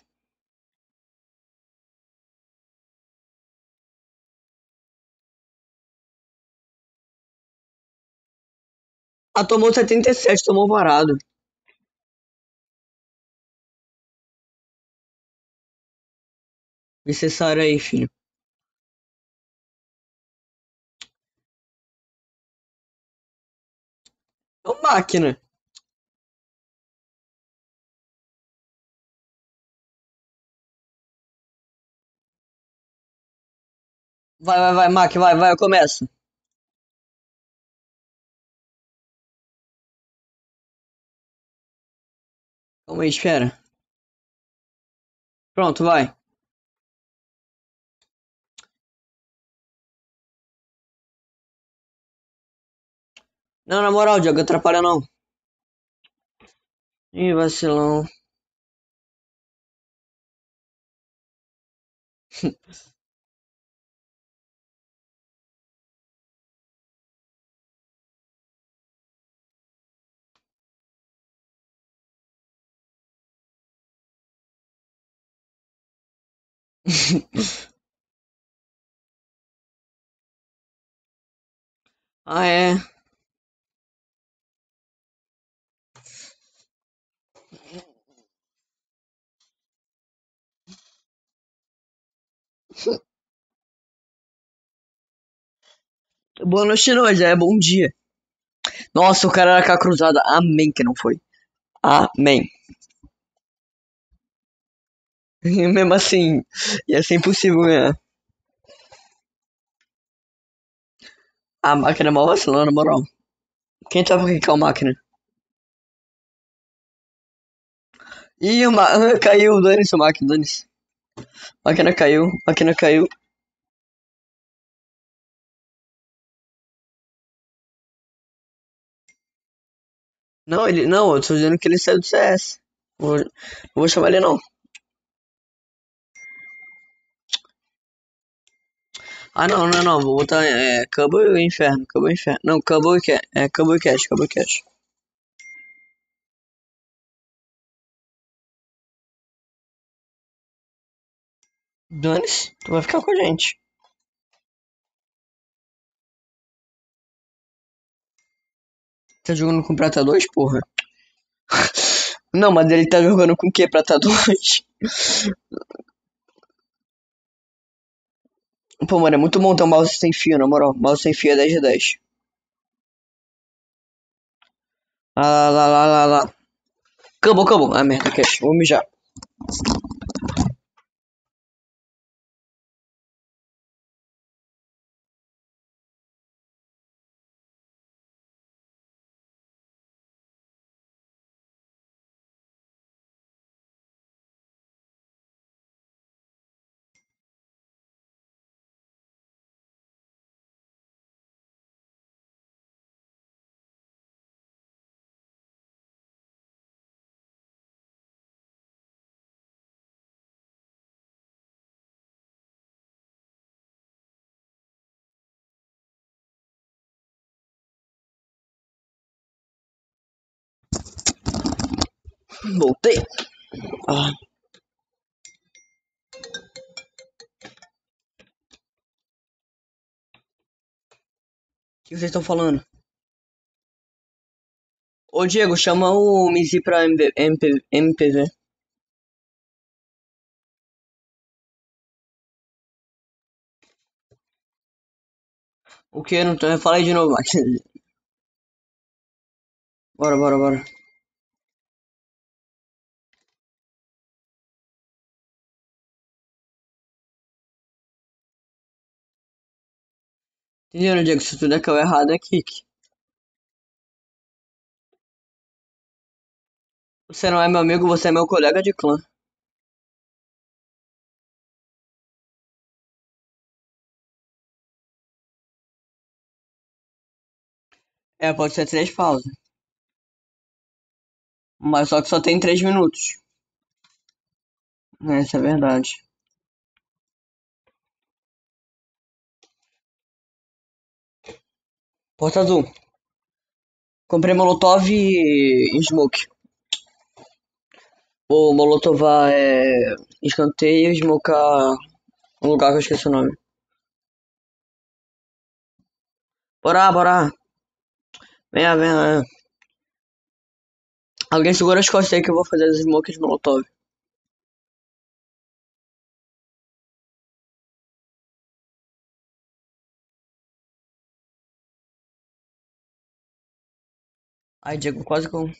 Ah, tomou 77, tomou varado. Necessário aí, filho. É uma máquina. Vai, Mac, vai, eu começo. Calma aí, espera. Pronto, vai. Não, na moral, Diogo, atrapalha não. Ih, vacilão. Ah, é. Boa noite, não, já é bom dia. Nossa, o cara era com a cruzada. Amém que não foi. Amém. Mesmo assim, ia ser impossível ganhar. A máquina é mal vacilando, na moral. Quem tá pra quicar a máquina? Ih, caiu, dane-se a máquina, dane-se. Máquina caiu, máquina caiu. Não, ele. Não, eu tô dizendo que ele saiu do CS. Não vou chamar ele não. Ah, não, não, não. Vou botar Cabo e Inferno. Cabo e Inferno. Não, Cabo e Cash. É, Cabo e Cash, Cabo e Cash. Dane-se, tu vai ficar com a gente. Tá jogando com Prata 2, porra? Não, mas ele tá jogando com o que, Prata 2? Pô, mano, é muito bom ter um mouse sem fio, na moral. Mouse sem fio é 10 de 10. Ah, lá, lá, lá, lá, lá. Acabou, acabou. Ah, merda, Cash. Vou mijar. Voltei. Ah, o que vocês estão falando? Ô, Diego, chama o Mizi pra MPV. O que? Não tô... Fala aí de novo, Max. Bora, bora, bora. Entendeu, Diego? Se tudo é que eu errado, é kick. Você não é meu amigo, você é meu colega de clã. É, pode ser 3 pausas. Mas só que só tem 3 minutos. Essa é verdade. Porta azul. Comprei Molotov e Smoke. O Molotov é escanteio e smocar um lugar que eu esqueci o nome. Bora, bora. Venha, venha. Alguém segura as costas aí que eu vou fazer as smokes de Molotov. Ai, Diego, quase com.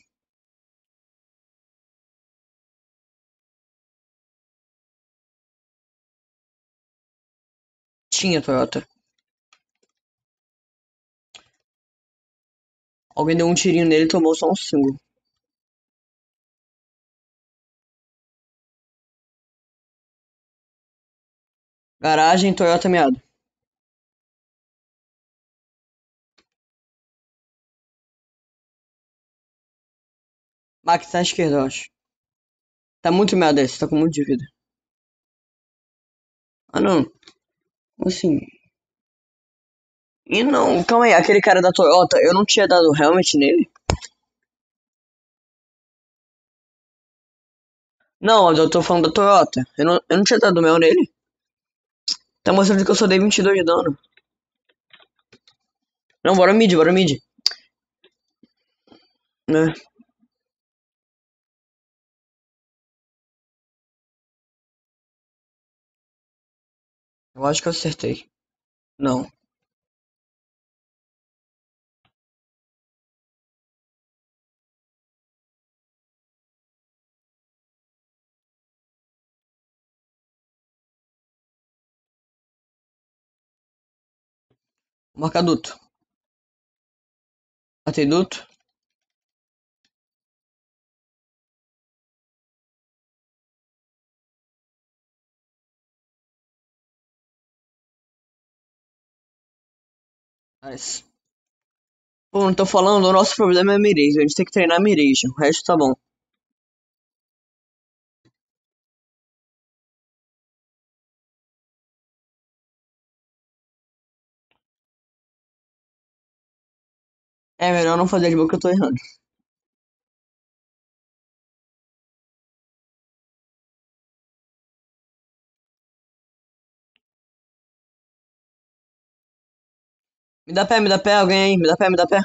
Tinha Toyota. Alguém deu um tirinho nele e tomou só um single. Garagem, Toyota meado. Max tá à esquerda, eu acho. Tá muito meado esse, tá com muito de vida. Ah, não. Assim. E não, calma aí, aquele cara da Toyota, eu não tinha dado helmet nele? Não, eu tô falando da Toyota. Eu não tinha dado mel nele. Tá mostrando que eu só dei 22 de dano. Não, bora mid, bora mid. Né? Eu acho que eu acertei. Não. Marca duto. tem duto? Nice. Pô, não tô falando, o nosso problema é Mirage. A gente tem que treinar Mirage. O resto tá bom. É melhor não fazer de boa que eu tô errando. Me dá pé, alguém aí. Me dá pé, me dá pé.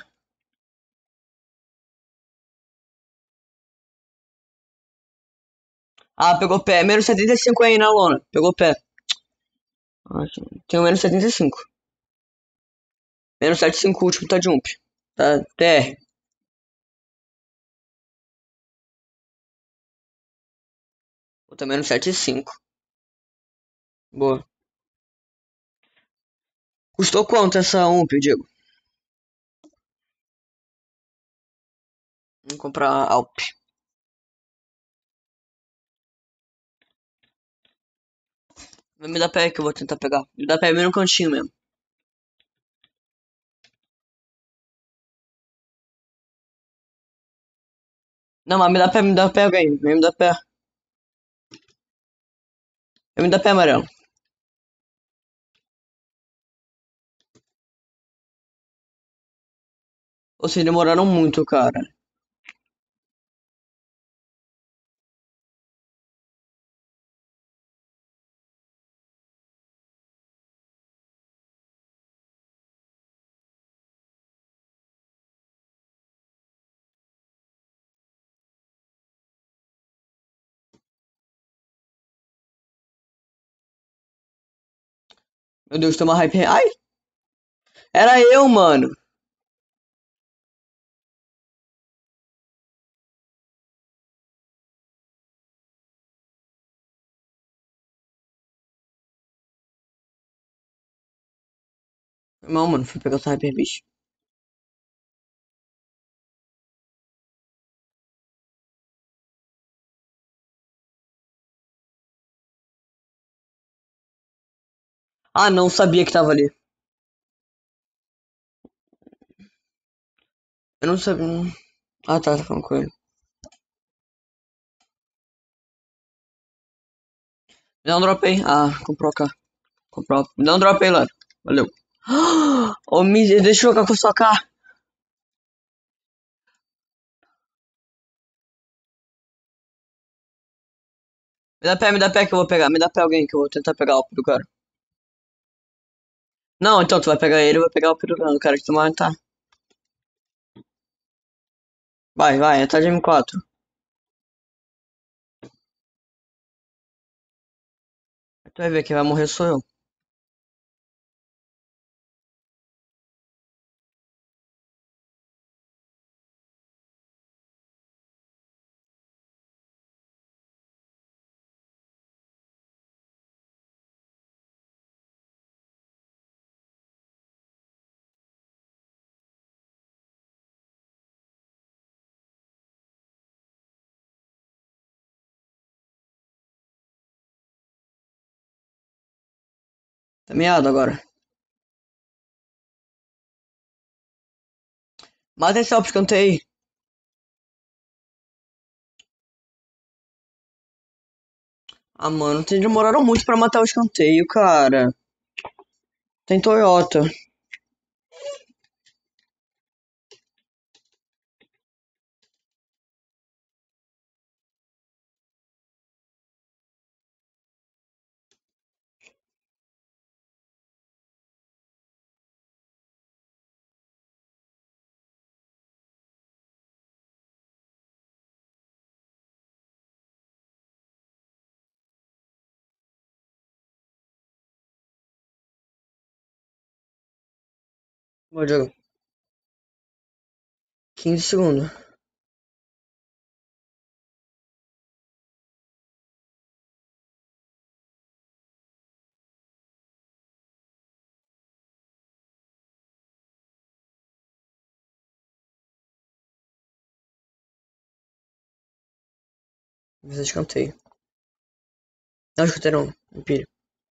Ah, pegou pé. Menos 75 aí na lona. Pegou pé. Ah, tem o menos 75. Menos 75 o último tá jump. Tá TR. Pô, tá menos 75. Boa. Custou quanto essa ump, Diego? Vamos comprar Alp. Me dá pé que eu vou tentar pegar. Me dá pé meio no cantinho mesmo. Não, mas me dá pé alguém. Me dá pé. Me dá pé amarelo. Vocês demoraram muito, cara. Meu Deus, tem uma hype. Ai! Era eu, mano. Não, mano, fui pegar essa hyper bicho. Ah, não sabia que tava ali. Eu não sabia. Ah, tá falando com ele. Me dá um drop aí. Ah, comprou cá. Comprou. Me dá um drop aí, Lara. Valeu. Ô, mídia, deixa eu jogar com a sua cara. Me dá pé que eu vou pegar. Me dá pé alguém que eu vou tentar pegar o do cara. Não, então tu vai pegar ele, eu vou pegar o do cara. O cara que tu matar. Vai, tá de M4. Tu vai ver quem vai morrer sou eu. Tá meado agora. Mata esse Alpes cantei. Ah, mano, vocês demoraram muito pra matar o escanteio, cara. Tem Toyota. Vou jogar. 15 segundos. Fiz escanteio. Não, escanteio não. Empírio.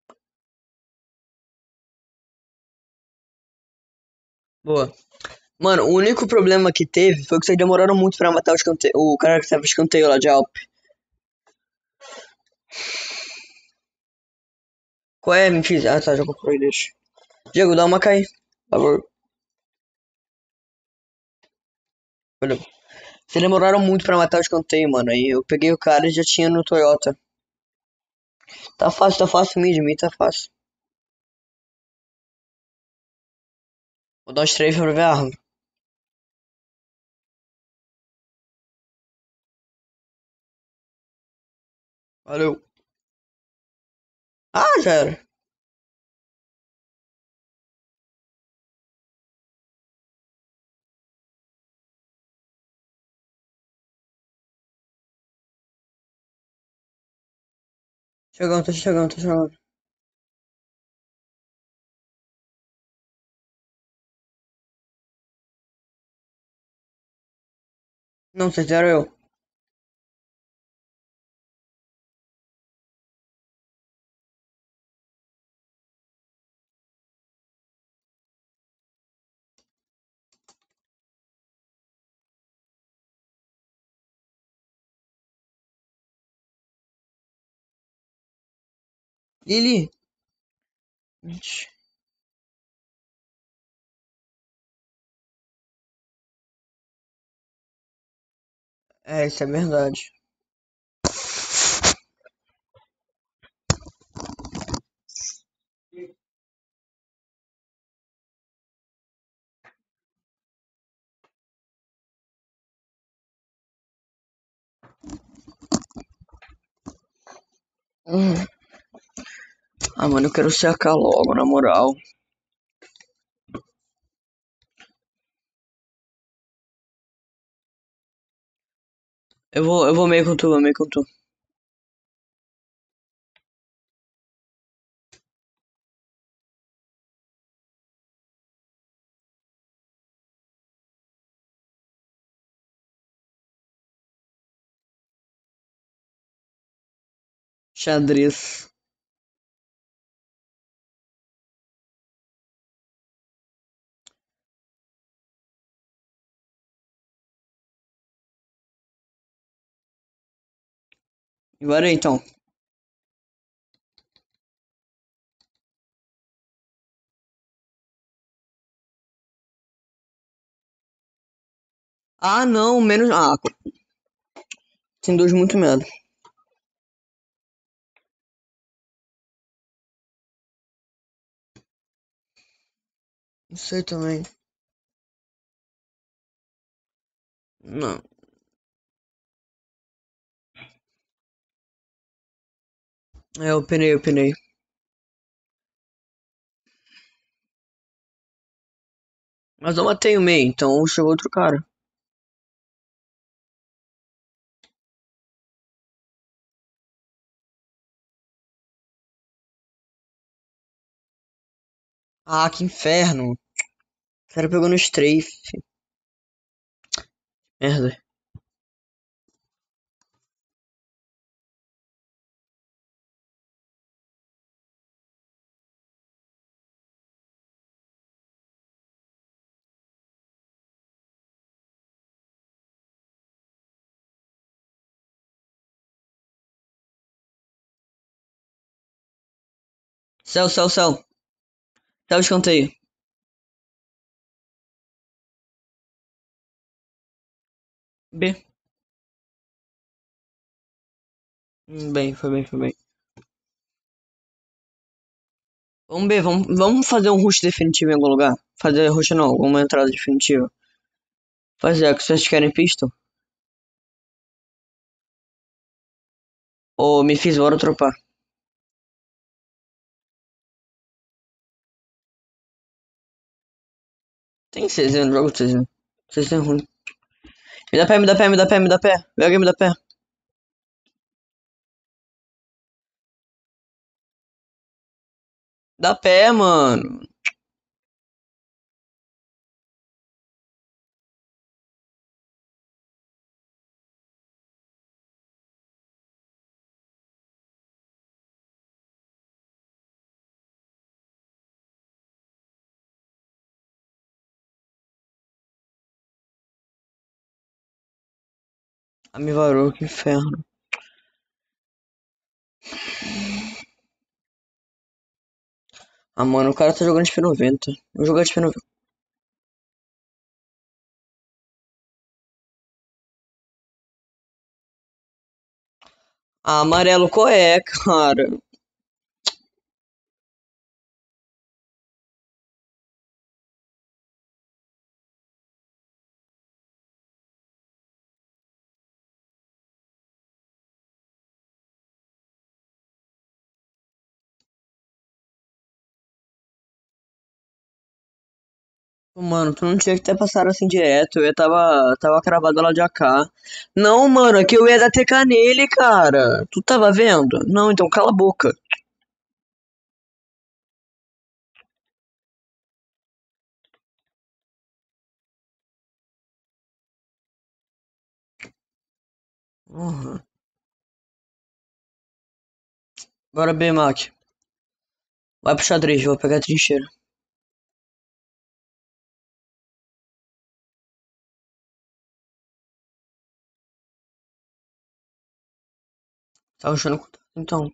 Boa. Mano, o único problema que teve foi que vocês demoraram muito pra matar o cara que tava escanteio lá de Alp. Qual é, me fiz? Ah, tá, já comprei, deixa. Diego, dá uma cair, por favor. Valeu. Vocês demoraram muito pra matar o escanteio, mano. Aí eu peguei o cara e já tinha no Toyota. Tá fácil, mid tá fácil. Vou dar uns 3 pra ver a arma. Valeu. Ah, já era. Chegando, tô chegando, tô chegando. Não, vocês deram eu. Lili. Ixi. É, isso é verdade. Hum. Ah, mano, eu quero secar logo, na moral. Eu vou meio com tu, vou meio com tu. Xadrez. Bora aí, então. Ah, não, menos. Ah, tem dois muito medo. Não sei também. Não. É, eu penei. Mas eu matei o meio, então chegou outro cara. Ah, que inferno. O cara pegou no strafe. Merda. Céu, céu, céu. Céu, escanteio. B. Bem, foi bem, foi bem. Vamos ver, vamos fazer um rush definitivo em algum lugar. Fazer rush não, uma entrada definitiva. Fazer, é que vocês querem pistol? Ou me fiz, bora tropar. Tem CZ no jogo, CZ. CZ é ruim. Me dá pé, me dá pé, me dá pé, me dá pé. Vem alguém me dá pé. Dá pé, mano. Ah, me varou, que inferno. Ah, mano, o cara tá jogando de P90. Vou jogar de P90. Ah, amarelo, qual é, cara? Pô, mano, tu não tinha que ter passado assim direto. Eu ia tava cravado lá de AK. Não, mano, é que eu ia dar TK nele, cara. Tu tava vendo? Não, então cala a boca. Uhum. Bora B, Mac. Vai pro xadrez, vou pegar a trincheira. Tá rushando com... Então.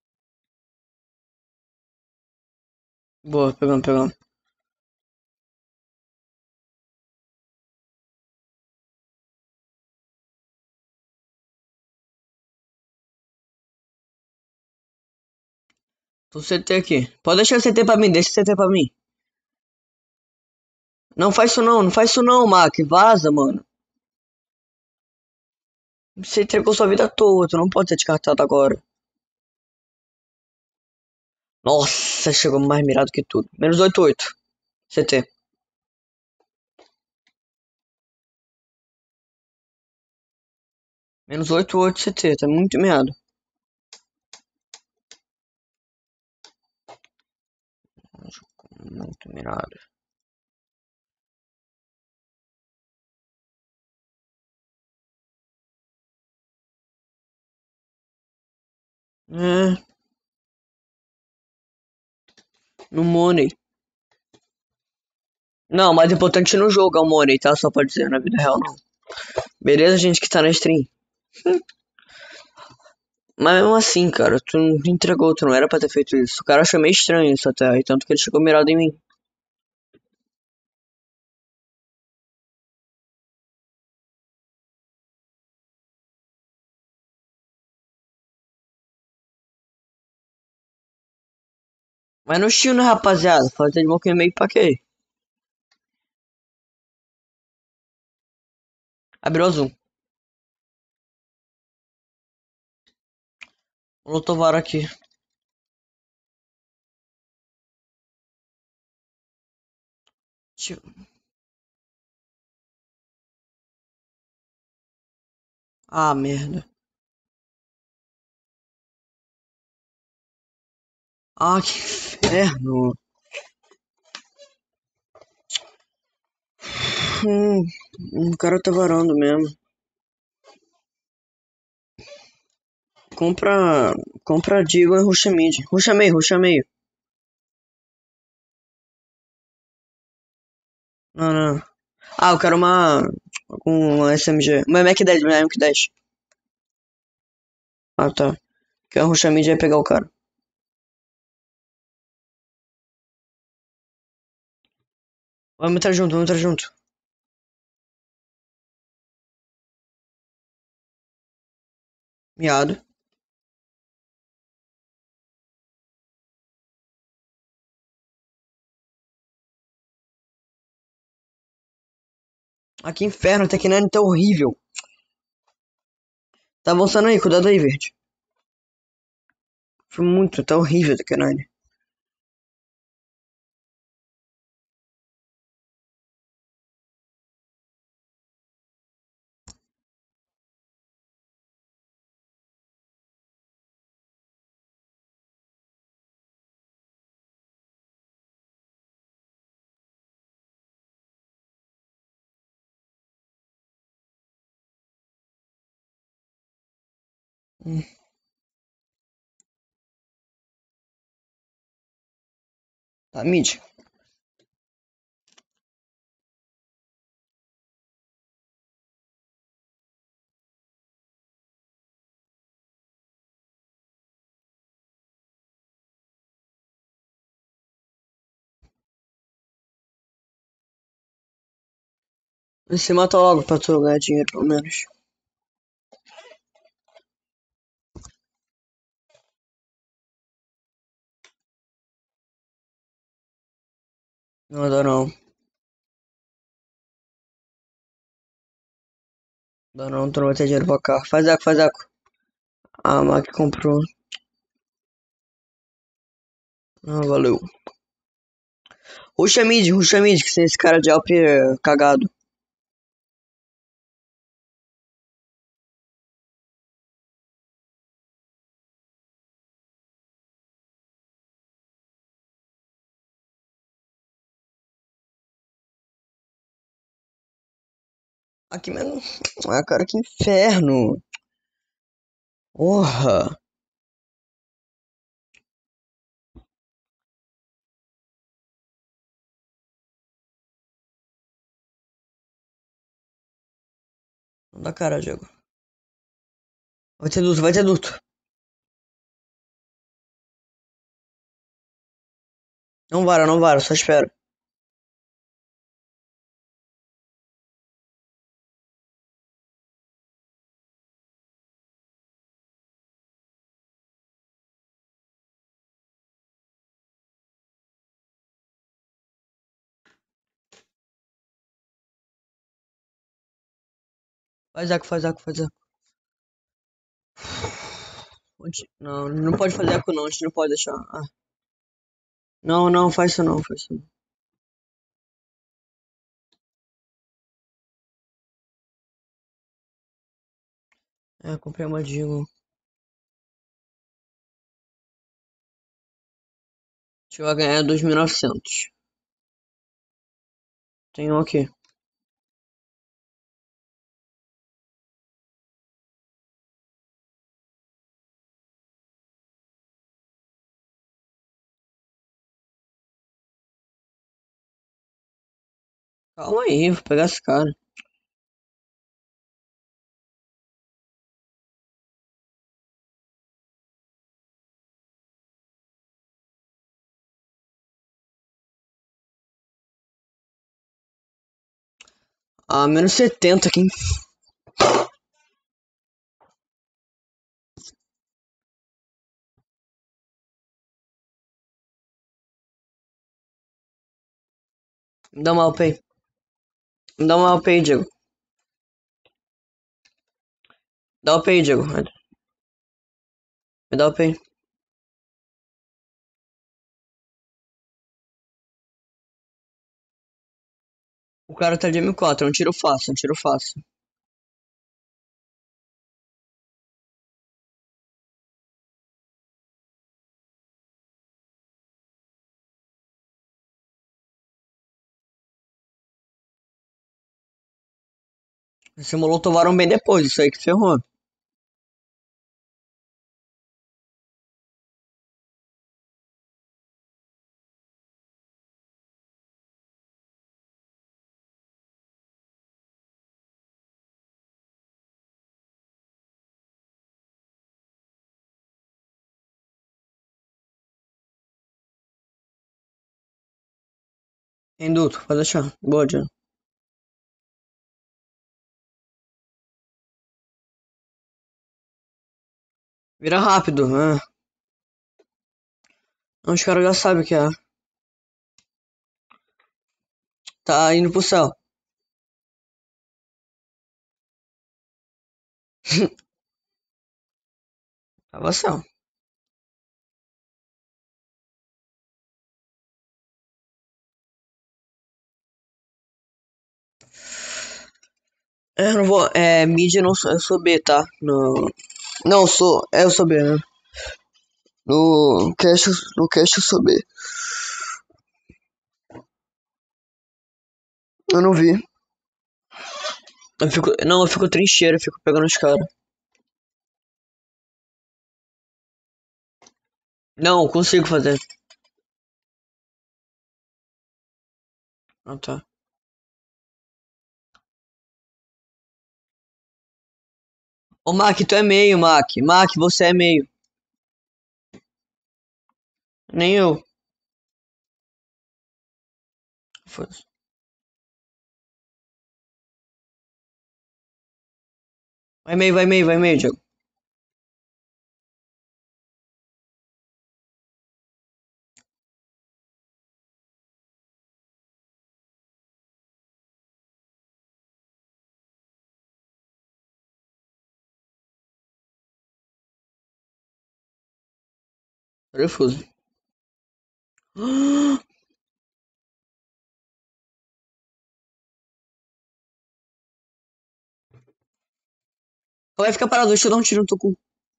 Boa, pegando, pegando. Tô CT aqui. Pode deixar o CT pra mim, deixa o CT pra mim. Não faz isso não, não faz isso não, Mac. Vaza, mano. Você entregou sua vida à toa, tu não pode ser descartado agora. Nossa, chegou mais mirado que tudo. Menos 88. CT. Menos 88 CT, tá muito mirado. Muito mirado. É, no Money. Não, mais importante no jogo é o Money, tá? Só pode dizer, na vida real não. Beleza, gente que tá na stream. Mas mesmo assim, cara, tu não entregou, tu não era pra ter feito isso. O cara achou meio estranho isso até, e tanto que ele chegou mirado em mim. Mas no estilo, né, rapaziada? Fazer de boca e meio pra quê? Abriu azul. Lotou vara aqui. Tio. Ah, merda. Ah, que inferno. Hum, o cara tá varando mesmo. Compra. Compra Digo e ruxa mid. Ruxa meio, ruxa meio. Não, não. Ah, eu quero uma SMG. Uma Mac 10, uma Mac 10. Ah, tá. Quero ruxa mid e ia pegar o cara. Vamos entrar junto, vamos entrar junto. Miado. Ah, que inferno, até que não tá horrível. Tá avançando aí, cuidado aí, verde. Foi muito, tá horrível, Tekken. Tá, mid. Você mata logo pra tu ganhar dinheiro, pelo menos. Não dá não. Dá não, tu não vai ter dinheiro pra cá. Faz eco, faz eco. A Mac comprou. Ah, valeu. Ruxa mid, que sem esse cara de Alp é cagado. Aqui mesmo. Ah, cara, que inferno. Porra. Não dá cara, Diego. Vai ter duto, vai ter duto. Não vara, não vara, só espera. Faz eco, faz eco. Não, não pode fazer eco não, a gente não pode deixar. Ah. Não, não, faz isso não, faz isso não. É, comprei uma Digo. A gente vai ganhar 2.900. Tem um aqui. Calma aí, vou pegar esse cara. Ah, menos 70 aqui. Me dá uma UP aí. Me dá uma UP aí, Diego. Dá UP aí, Diego. Me dá UP aí. O cara tá de M4, é um tiro fácil, é um tiro fácil. Esse molotovaram bem depois, isso aí que ferrou. Induto, pode deixar. Boa, Diego. Vira rápido, né? Os caras já sabem o que é. Tá indo pro céu. Tava céu. É, eu não vou. É, mid eu não sou, eu sou B, tá? No, não, eu sou. É, eu sou B, né? No cast eu sou B. Eu não vi. Não, eu fico trincheiro, eu fico pegando os caras. Não, consigo fazer. Ah, tá. Ô, Mac, tu é meio, Mac. Mac, você é meio. Nem eu. Foda-se. vai meio, Diego. Parafuso. Vai ficar parado, deixa eu dar um tiro no teu cu.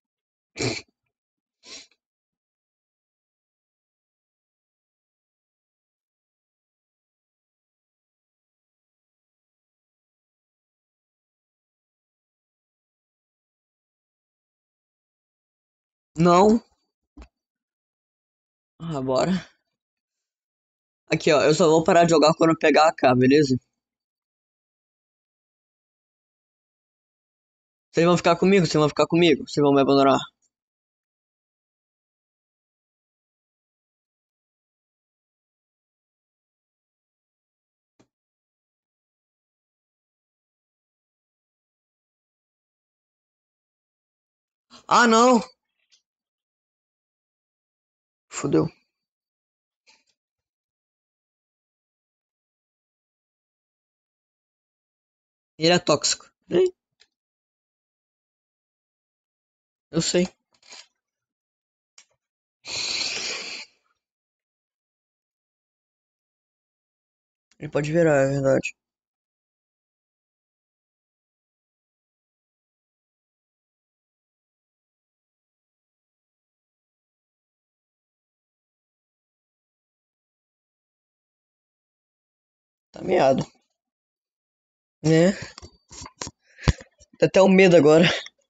Não. Ah, bora. Aqui, ó, eu só vou parar de jogar quando eu pegar a AK, beleza? Vocês vão ficar comigo? Vocês vão ficar comigo? Vocês vão me abandonar? Ah, não! Fudeu. Ele é tóxico. Ih, eu sei. Ele pode virar, é verdade. Tá meado. Né? Dá até um medo agora.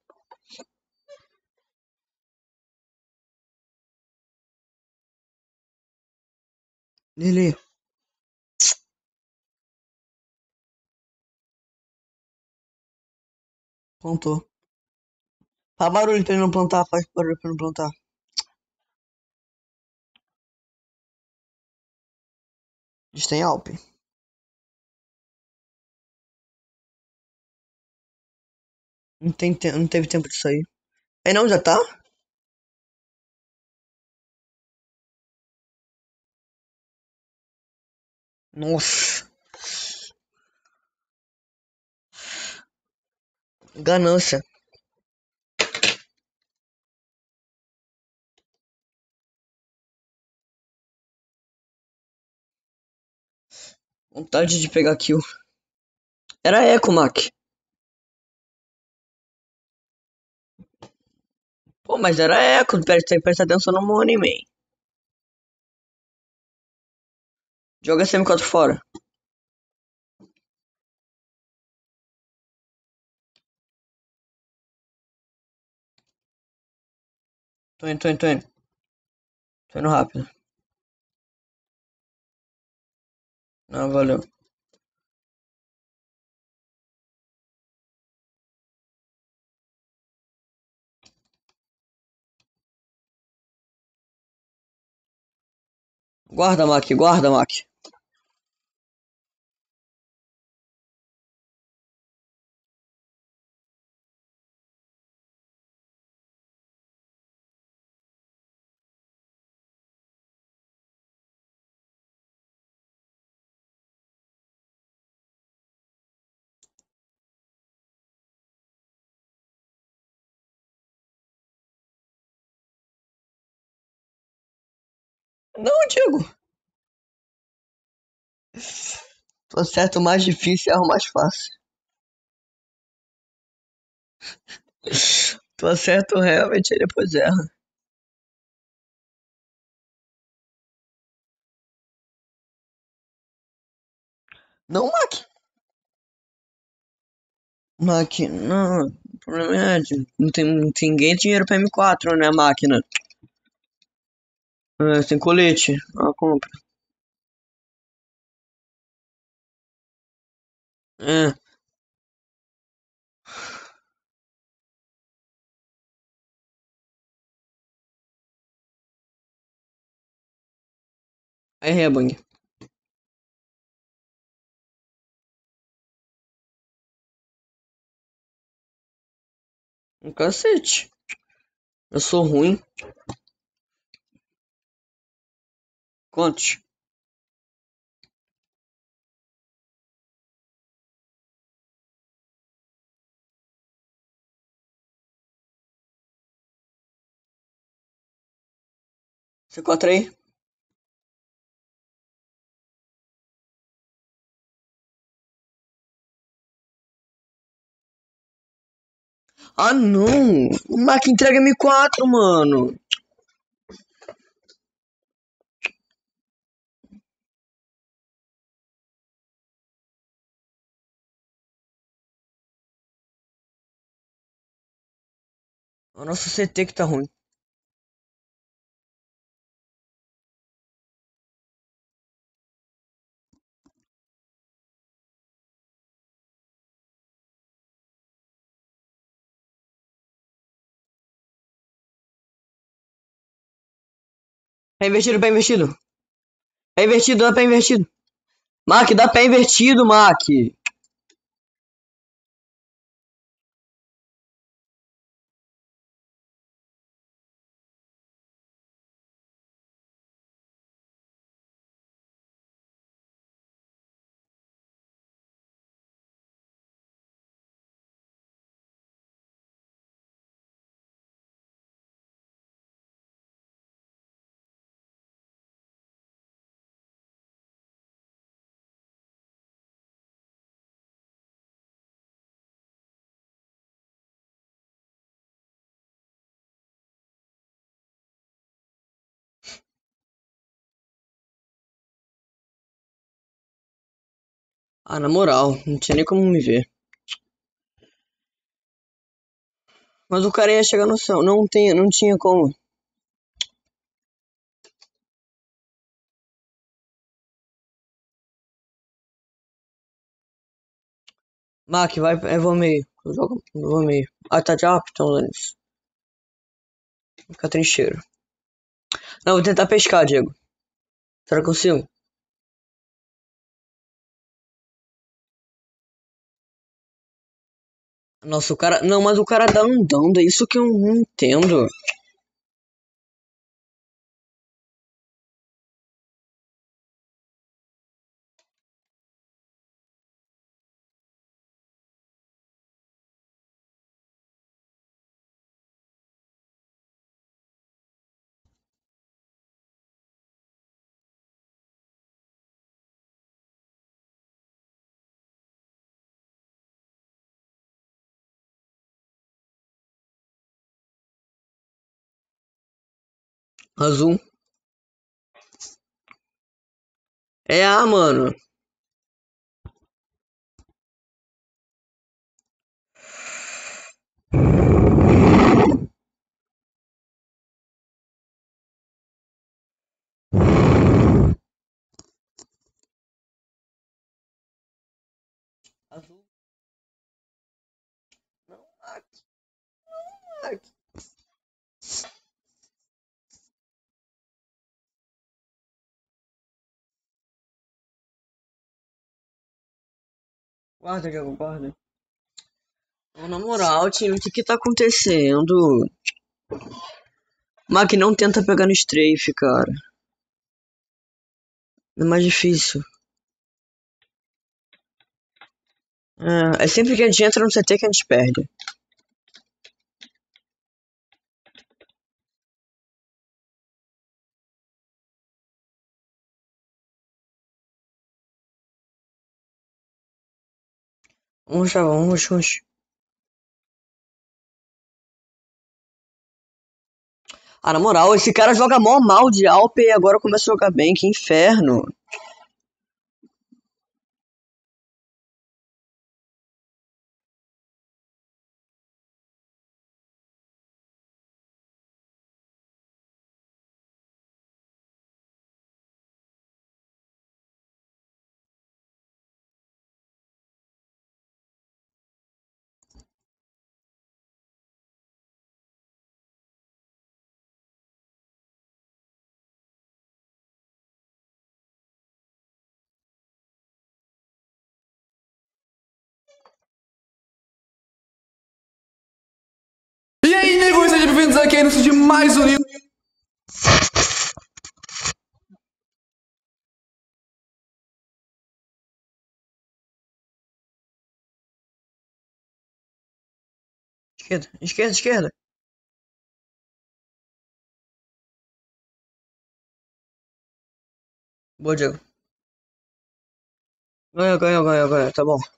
Lili, plantou. Faz barulho pra ele não plantar, faz barulho pra ele não plantar. Eles têm Alp. Não teve tempo de sair. Aí não, já tá? Nossa. Ganância. Vontade de pegar kill. Era eco, Mac. Pô, mas era eco. Presta atenção no money, man. Joga esse M4 fora. Tô indo. Tô indo rápido. Não, valeu. Guarda, Mac, guarda, Mac. Não, Diego. Tu acerta o mais difícil e erra o mais fácil. Tu acerta o realmente e depois erra. Não, Mac. Mac, não. O problema é, não tem ninguém dinheiro pra M4, né, máquina? É, tem colete. Ah, compra. É, aí rebang. Um cacete. Eu sou ruim. Quantos? C4 aí? Ah, não! O Mac entrega M4, mano. O nosso CT que tá ruim. Pé invertido, pé invertido. Pé invertido, dá pé invertido. Mac, dá pé invertido, Mac. Ah, na moral, não tinha nem como me ver. Mas o cara ia chegar no céu. Não tinha como. Mac, vai, eu vou meio. Eu vou meio. Ah, tá de up, então, Denis. Fica trincheiro. Não, vou tentar pescar, Diego. Será que eu consigo? Nossa, o cara. Não, mas o cara tá andando, é isso que eu não entendo. Azul. É A, mano. Azul. Não, aqui, aqui. Guarda, Diego, guarda. Não, na moral, time, o que que tá acontecendo? Mac, não tenta pegar no strafe, cara. É mais difícil. É sempre que a gente entra no CT que a gente perde. Vamos já, vamos. Ah, na moral, esse cara joga mó mal de Alpe e agora começa a jogar bem, que inferno. aqui é início de mais um livro. Esquerda, esquerda, esquerda. Boa, Diego. Ganhou, ganhou, ganhou, ganhou. Tá bom.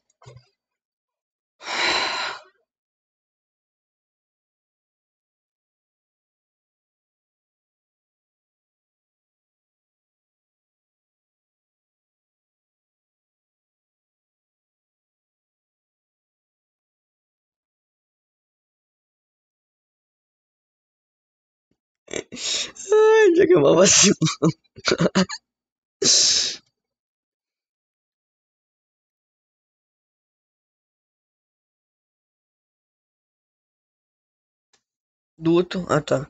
Ai, Diego é uma vacilo. Duto. Ah, tá.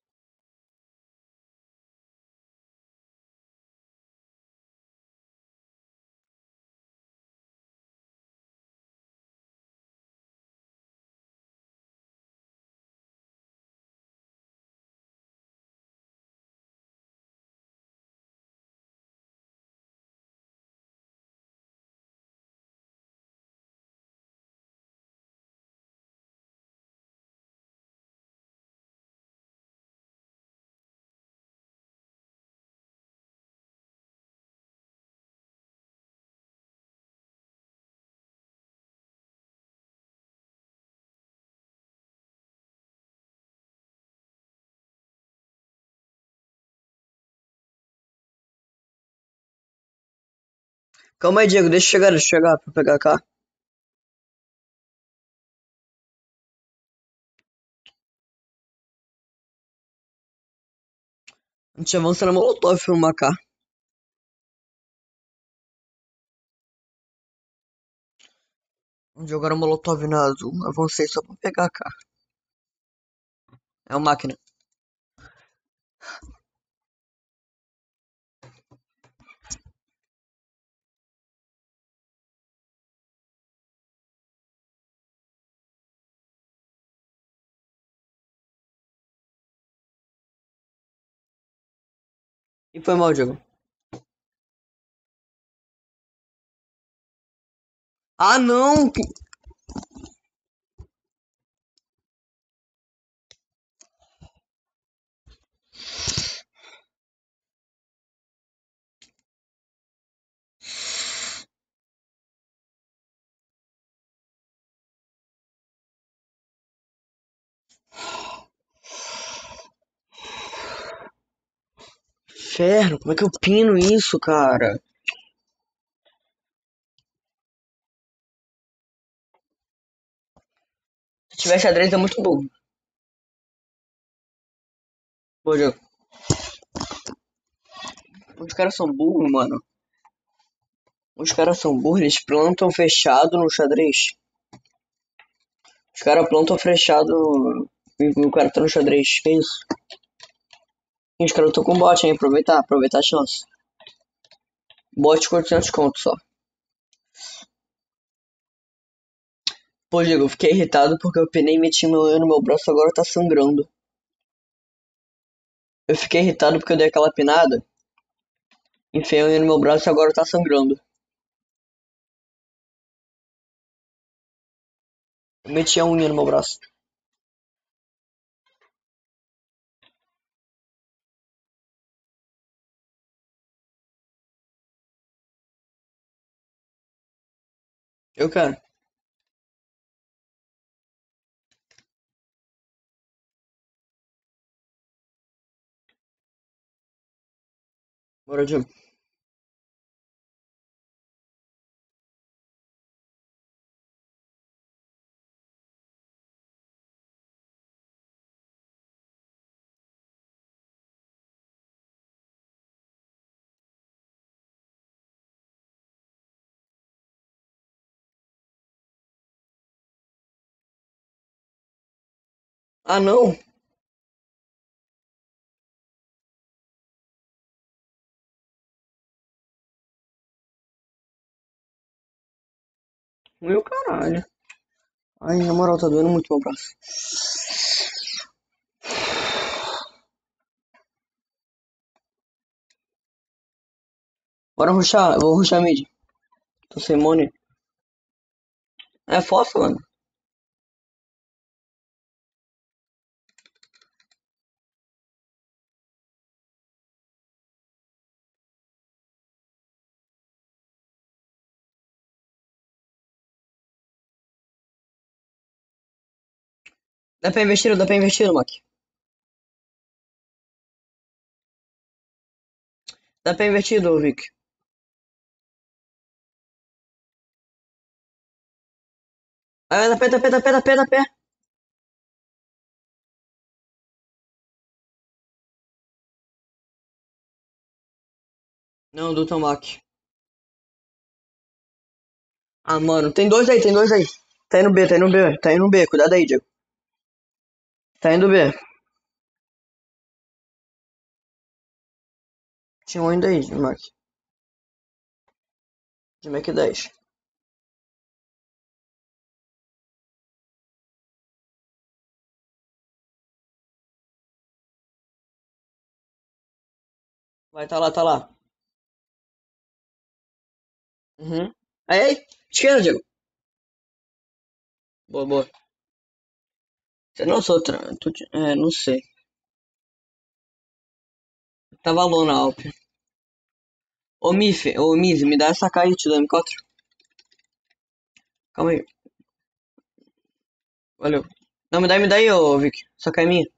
Calma aí, Diego. Deixa eu chegar pra pegar cá. A gente avança na Molotov pra uma cá. Vamos jogar a Molotov na azul. Avancei só pra pegar cá. É uma máquina. E foi mal, Diego. Ah, não! Inferno, como é que eu pino isso, cara? Se tiver xadrez é muito bom. Pô, Diego. Os caras são burros, mano. Os caras são burros, eles plantam fechado no xadrez. Os caras plantam fechado e o cara tá no xadrez. Que isso? E os caras estão com bot, hein? Aproveitar a chance. Bot de 400 conto só. Pô, Diego, eu fiquei irritado porque eu penei e meti meu unha no meu braço, agora tá sangrando. Eu fiquei irritado porque eu dei aquela pinada, enfiei a unha no meu braço e agora tá sangrando. Eu meti a unha no meu braço. Eu quero. Bora, Diego. Ah, não! Meu caralho. Ai, na moral, tá doendo muito meu braço. Bora rushar, eu vou rushar mid. Tô sem money. É fóssil, mano. Dá pra investir, Mac. Dá pra investir, Vic. Ah, dá pé. Não, do Mac. Ah, mano, tem dois aí. Tá indo B, tá indo B, tá indo B. Cuidado aí, Diego. Tá indo B. Tinha um ainda aí, Mac. De Mac 10. Vai, tá lá, tá lá. Uhum. Aí. Esquerda, Diego. Boa, boa. Você não sou É, não sei. Tava low na Alp. Ô Miz, me dá essa kite do M4. Calma aí. Valeu. Não, me dá aí, ô Vic. Essa K é minha.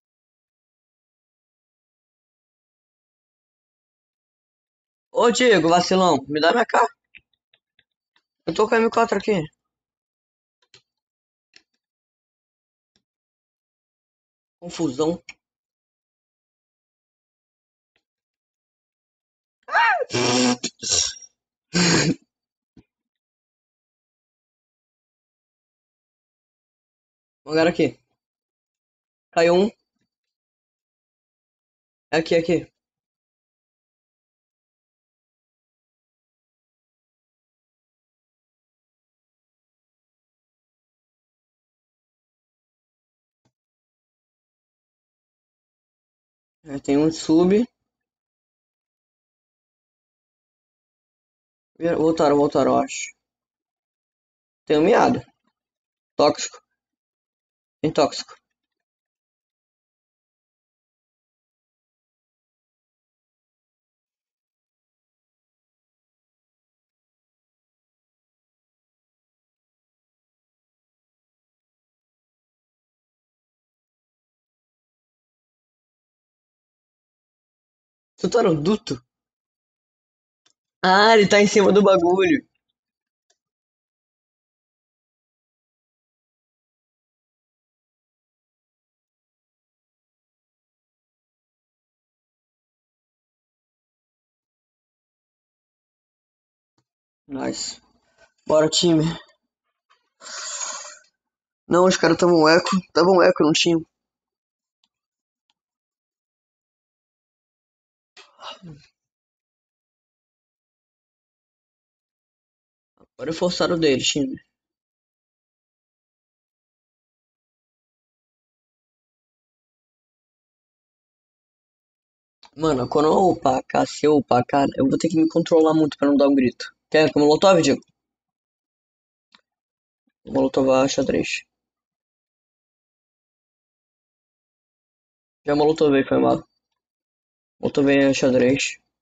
Ô Diego, vacilão, me dá minha K. Eu tô com a M4 aqui. Confusão. Agora aqui. Caiu um. Aqui, aqui. Tem um sub. Voltaram, eu acho. Tem um miado. Tóxico. Tem tóxico. Tu tá no duto? Ah, ele tá em cima do bagulho. Nice. Bora, time. Não, os caras estavam eco. Tava eco, não tinha. Agora forçaram o deles, time. Mano, quando eu upar AK, se eu upar AK, eu vou ter que me controlar muito pra não dar um grito. Quer com Molotov, Diego? Molotov xadrez. Já Molotovei, foi mal. Molotovei xadrez.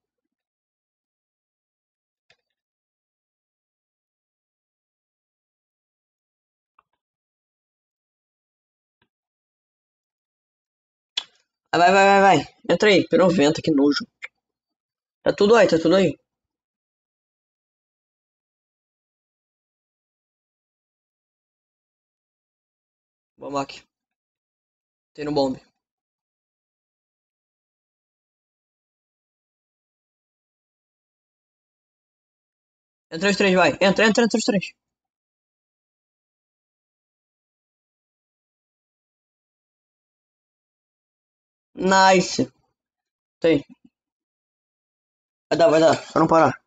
Vai. Entra aí, P90, que nojo. Tá tudo aí. Vamos aqui. Tem no bombe. Entra os três, vai. Entra os três. Nice. Tem. Vai dar. Só não parar.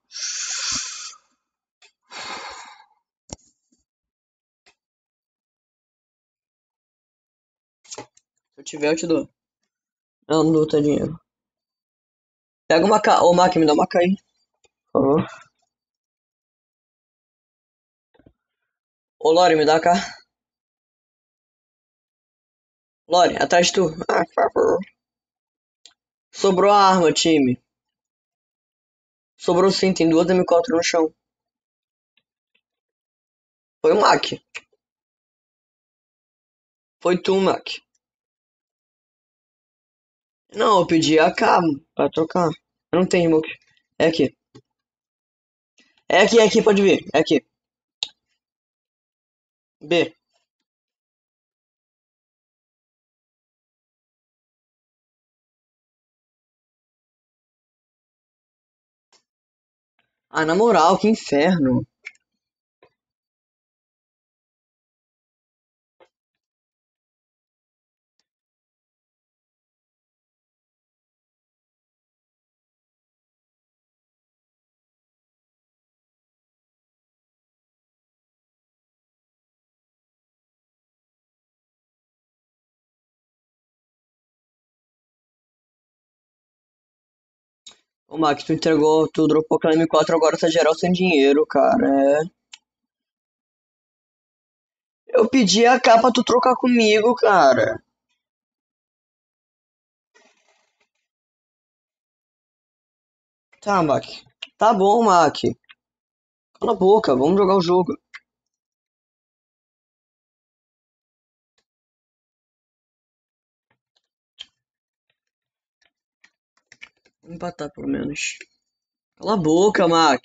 Se eu tiver, eu te dou. Não dou teu dinheiro. Pega uma K. Ô, Mac, me dá uma K aí. favor. Ô, Lore, me dá cá. Lore, atrás de tu. Ah, por favor. Sobrou a arma, time. Sobrou sim, tem duas M4 no chão. Foi o Mac. Foi tu, Mac. Não, eu pedi a K pra trocar. Eu não tenho smoke. É aqui. É aqui, pode vir. É aqui. B. Ah, na moral, que inferno. Ô, Mac, tu entregou, tu dropou aquela M4, agora tá geral sem dinheiro, cara. É. Eu pedi a K pra tu trocar comigo, cara. Tá, Mac. Tá bom, Mac. Cala a boca, vamos jogar o jogo. Vamos empatar, pelo menos. Cala a boca, Mac.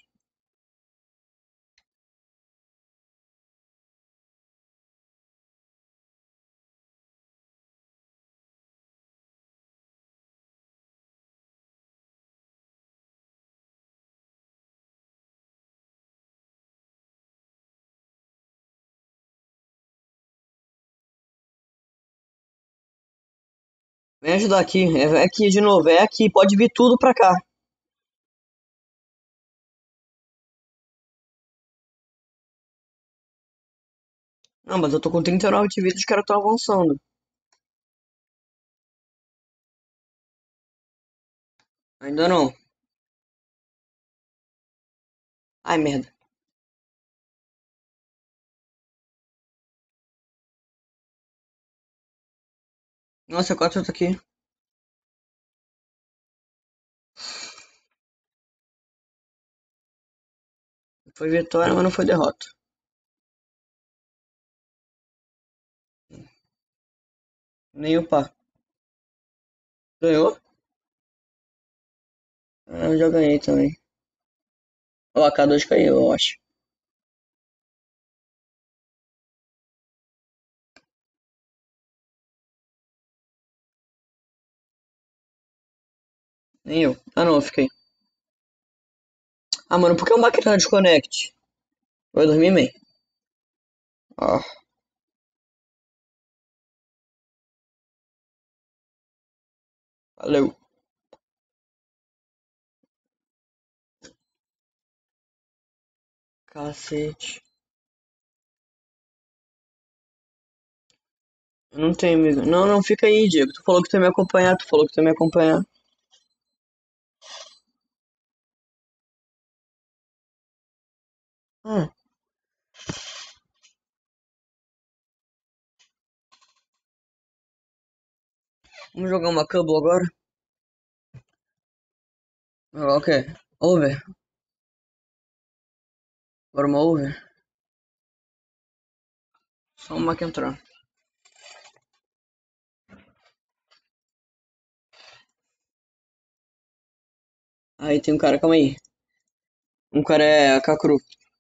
Vem ajudar aqui. É aqui de novo, é aqui. Pode vir tudo pra cá. Não, mas eu tô com 39 de vida e os caras tão avançando. Ainda não. Ai, merda. Nossa, quatro tá aqui. Foi vitória, mas não foi derrota. Nem o pá. Ganhou? Ah, eu já ganhei também. O AK2 caiu, eu acho. Nem eu. Ah, não, eu fiquei. Ah, mano, por que o máquina desconnect? Vai dormir, man? Ah, valeu. Cacete. Eu não tenho, amigo. Não, não, fica aí, Diego. Tu falou que tu ia me acompanhar, tu falou que tu ia me acompanhar. Ah, vamos jogar uma Cubble agora? Jogar o quê? Over? Agora uma over? Só uma que entrar. Aí tem um cara, calma aí. Um cara é a Kakuru.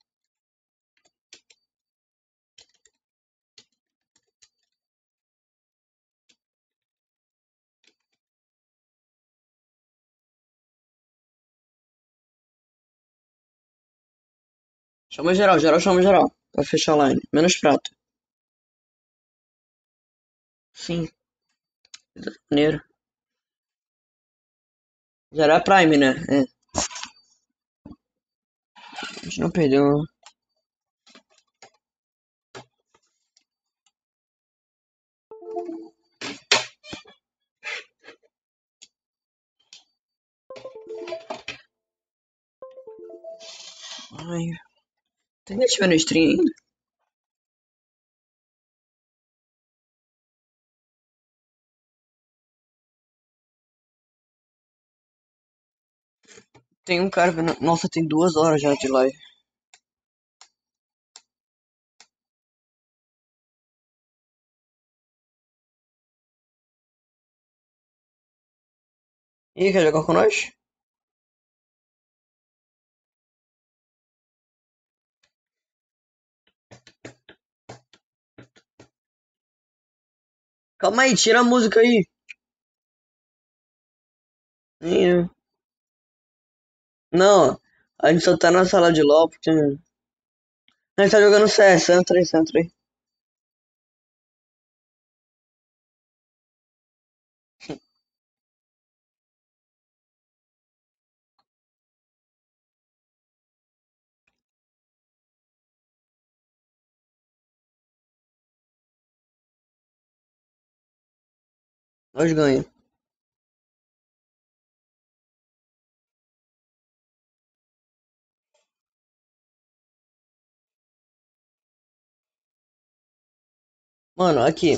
Chama geral, geral, chama geral. Pra fechar a line. Menos prata. Sim, maneiro. Geral é Prime, né? É. A gente não perdeu. Ai, tem gente vendo stream ainda? Tem um cara vendo. Nossa, tem 2 horas já de live. Ih, quer jogar com nós? Calma aí, tira a música aí. Ih, não, a gente só tá na sala de LOL porque. A gente tá jogando CS, entra aí. Nós ganha. Mano, aqui.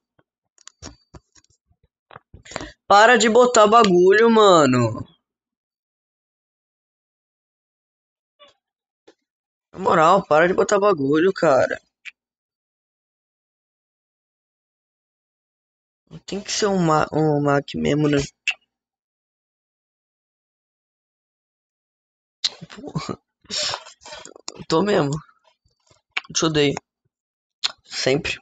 Para de botar bagulho, mano. Na moral, para de botar bagulho, cara. Tem que ser um Mac mesmo, né? Tô mesmo. Te odeio. Sempre.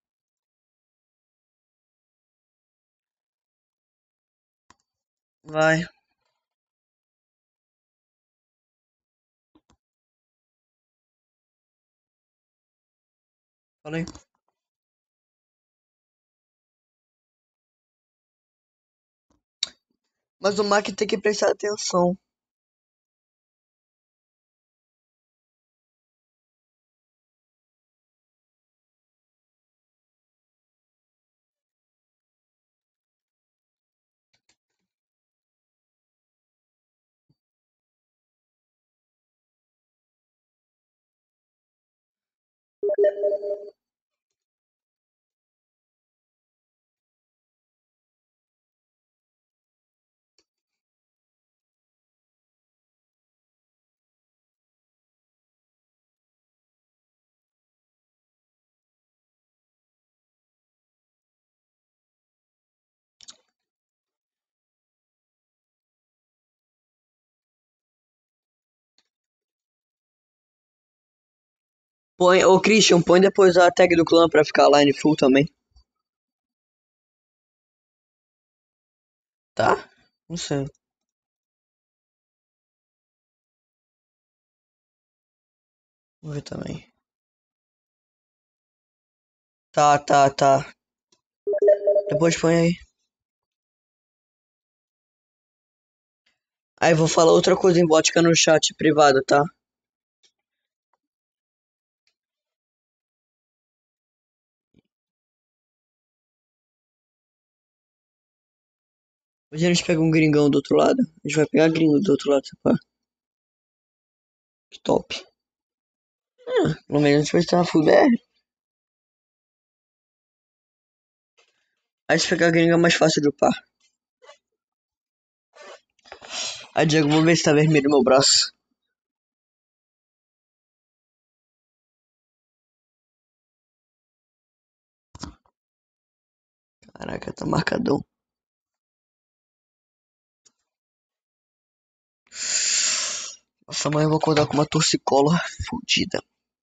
Vai. Fala aí. Mas o Mac tem que prestar atenção. Põe, ô Christian, põe depois a tag do clã pra ficar line full também. Tá? Não sei. Vou ver também. Tá. Depois põe aí. Aí vou falar outra coisa em vodka no chat privado, tá? Hoje a gente pega um gringão do outro lado. A gente vai pegar gringo do outro lado, pá. Que top. Pelo menos a gente vai estar full BR. Aí se pegar gringo é mais fácil de upar. Aí Diego, vou ver se tá vermelho meu braço. Caraca, tá marcadão. Nossa, amanhã eu vou acordar com uma torcicola fodida.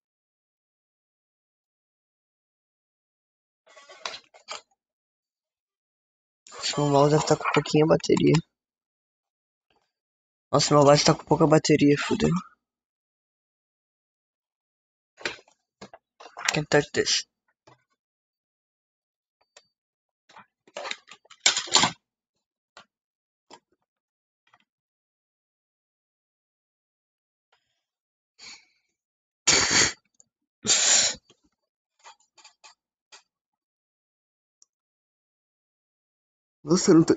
Nossa, meu mouse deve estar com pouquinha bateria. Nossa, meu mouse tá com pouca bateria, fodeu. Can't touch this. Nossa, não tá...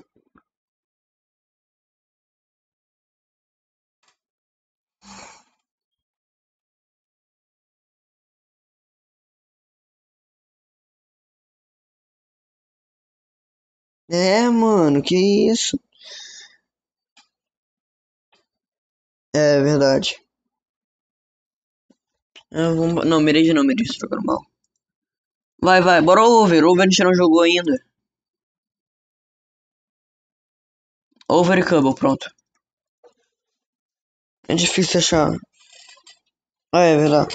É, mano, que isso? É verdade. Não, Mirage não, Mirage jogando mal. Vai, vai, bora over. Over a gente não jogou ainda. Over e Cubble, pronto. É difícil achar. Ah, é verdade.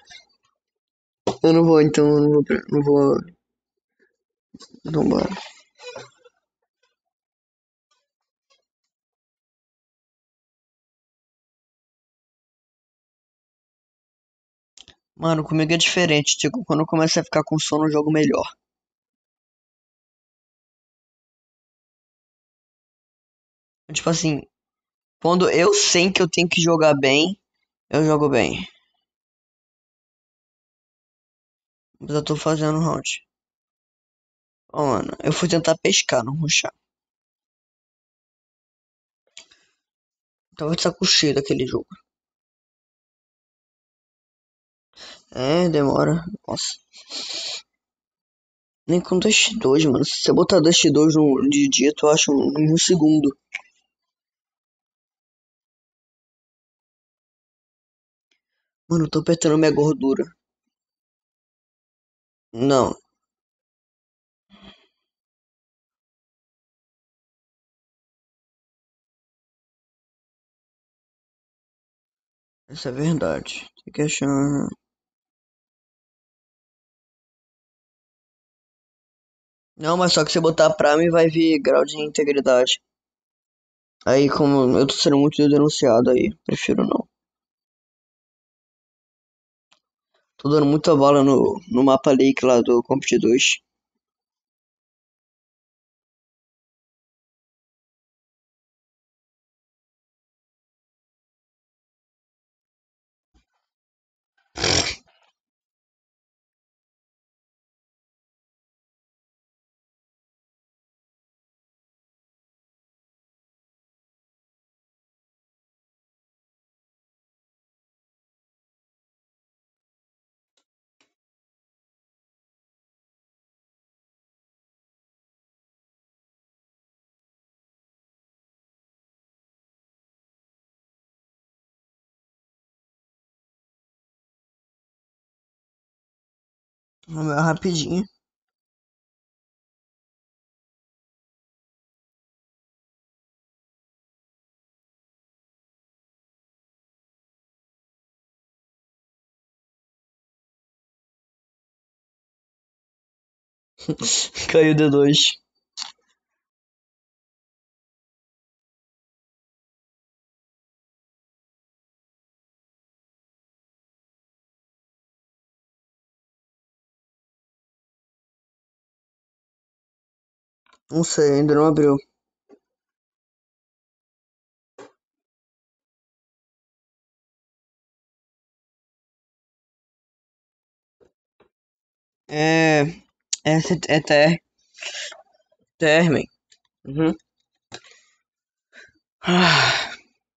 Eu não vou, então, eu não vou. Não vou. Não bora. Mano, comigo é diferente. Tipo, quando eu começo a ficar com sono, eu jogo melhor. Tipo assim, quando eu sei que eu tenho que jogar bem, eu jogo bem. Mas eu tô fazendo round. Ó, mano, eu fui tentar pescar, não rushar. Tava de saco cheio daquele jogo. É, demora. Nossa. Nem com Dust 2, mano. Se você botar Dust 2 no de dia, tu acha em um segundo. Mano, eu tô apertando minha gordura. Não, essa é verdade. Tem que achar. Não, mas só que se botar Prime vai vir grau de integridade. Aí, como eu tô sendo muito denunciado aí, prefiro não. Tô dando muita bala no mapa leak lá do Compet 2. Vamos ver rapidinho. Caiu D2. Não sei, ainda não abriu. É. É TR. TR, man. Uhum. Ah,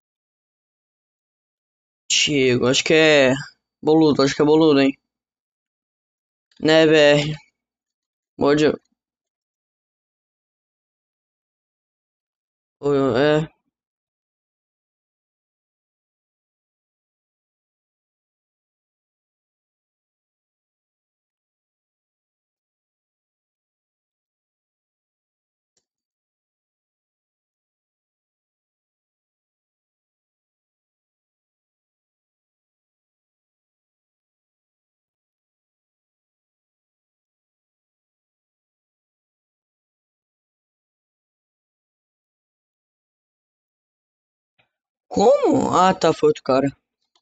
Chego, acho que é. Boludo, acho que é boludo, hein? Né, BR? Pode. É. Como? Ah, tá, foi outro cara.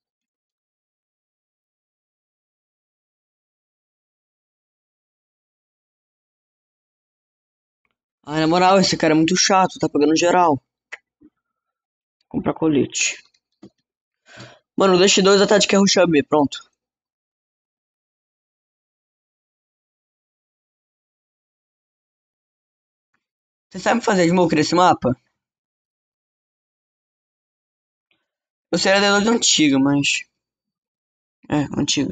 Ah, na moral, esse cara é muito chato, tá pegando geral. Comprar colete. Mano, o Dash 2 a tática é rushar B, pronto. Você sabe fazer smoke nesse mapa? Eu sei a D2 antiga, mas. É, antiga.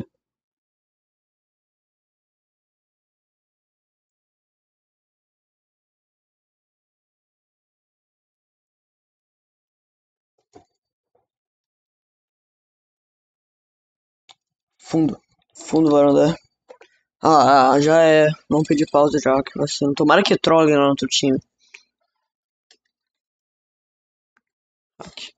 Fundo. Fundo, varanda. Já é. Vamos pedir pausa já, que vacilo. Tomara que trollem lá no outro time. Aqui.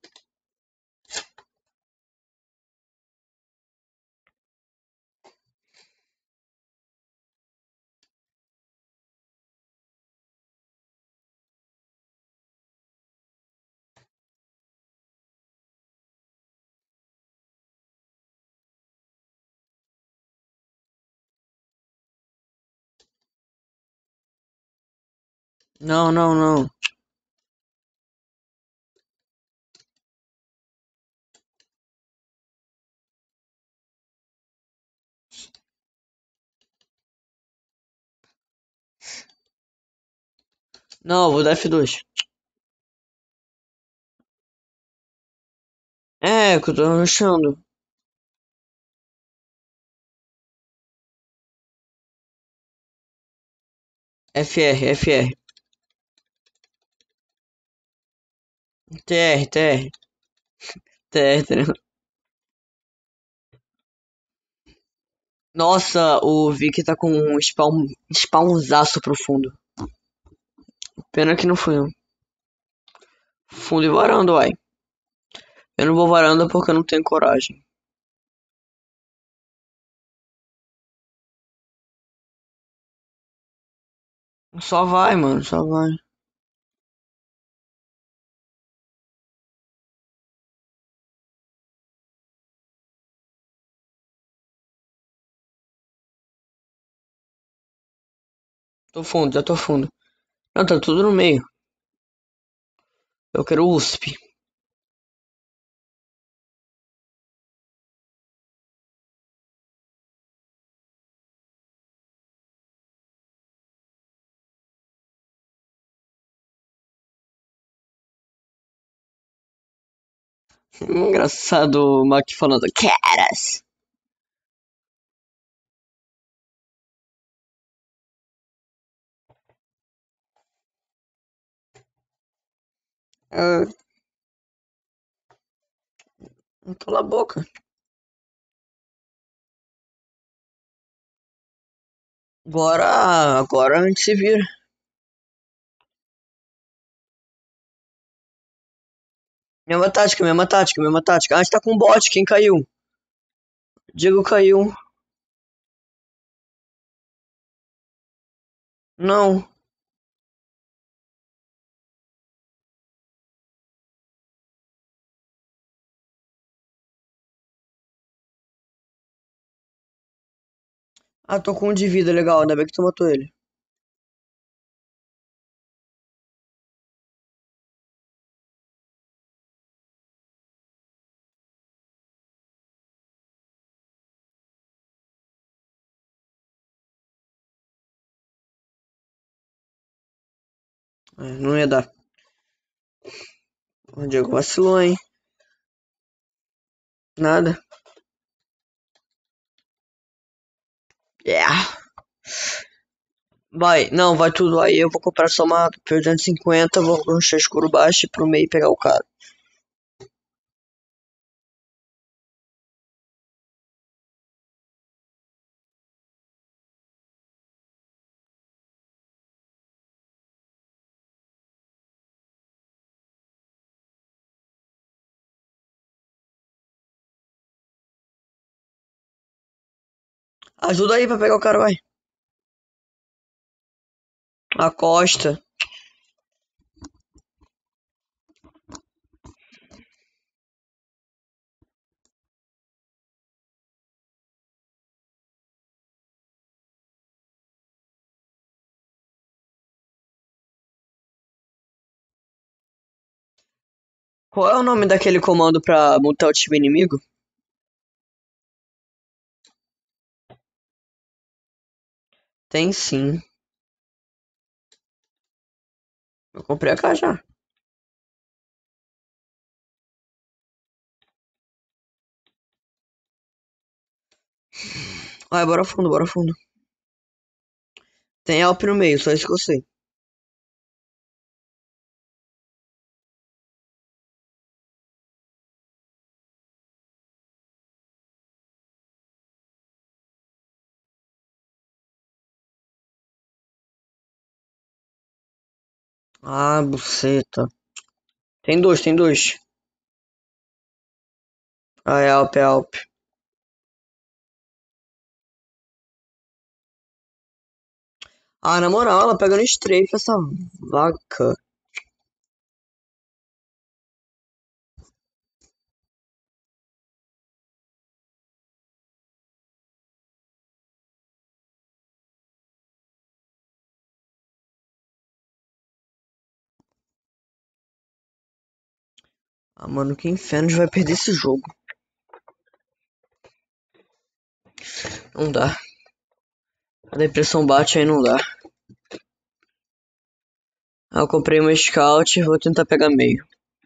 Não, não, não. Não, vou dar F2. É, que eu tô achando. FR, FR. TR, TR. TR, TR. Nossa, o Vic tá com um spawnzaço profundo. Pena que não foi um. Fundo e varanda, uai. Eu não vou varanda porque eu não tenho coragem. Só vai, mano, só vai. Tô fundo, já tô fundo. Não, tá tudo no meio. Eu quero USP. Engraçado o Mac falando, caras. Ah, cala a boca. Agora a gente se vira. Mesma tática, mesma tática, mesma tática. Ah, a gente tá com um bot, quem caiu? Diego caiu. Não. Ah, tô com um de vida, legal. Ainda bem que tu matou ele. É, não ia dar. O Diego vacilou, hein? Nada. Yeah. Vai, não, vai tudo aí. Eu vou comprar só uma P250, vou rushar escuro baixo e pro meio pegar o cara. Ajuda aí pra pegar o cara, vai. Acosta. Qual é o nome daquele comando pra mutar o time inimigo? Tem sim. Eu comprei a caixa. Vai, bora fundo, bora fundo. Tem Alp no meio, só isso que eu sei. Ah, buceta. Tem dois, tem dois. Ah, é Alp, é Alp. Ah, na moral, ela pega no strafe essa vaca. Ah, mano, que inferno vai perder esse jogo. Não dá. A depressão bate aí, não dá. Ah, eu comprei uma scout, vou tentar pegar meio.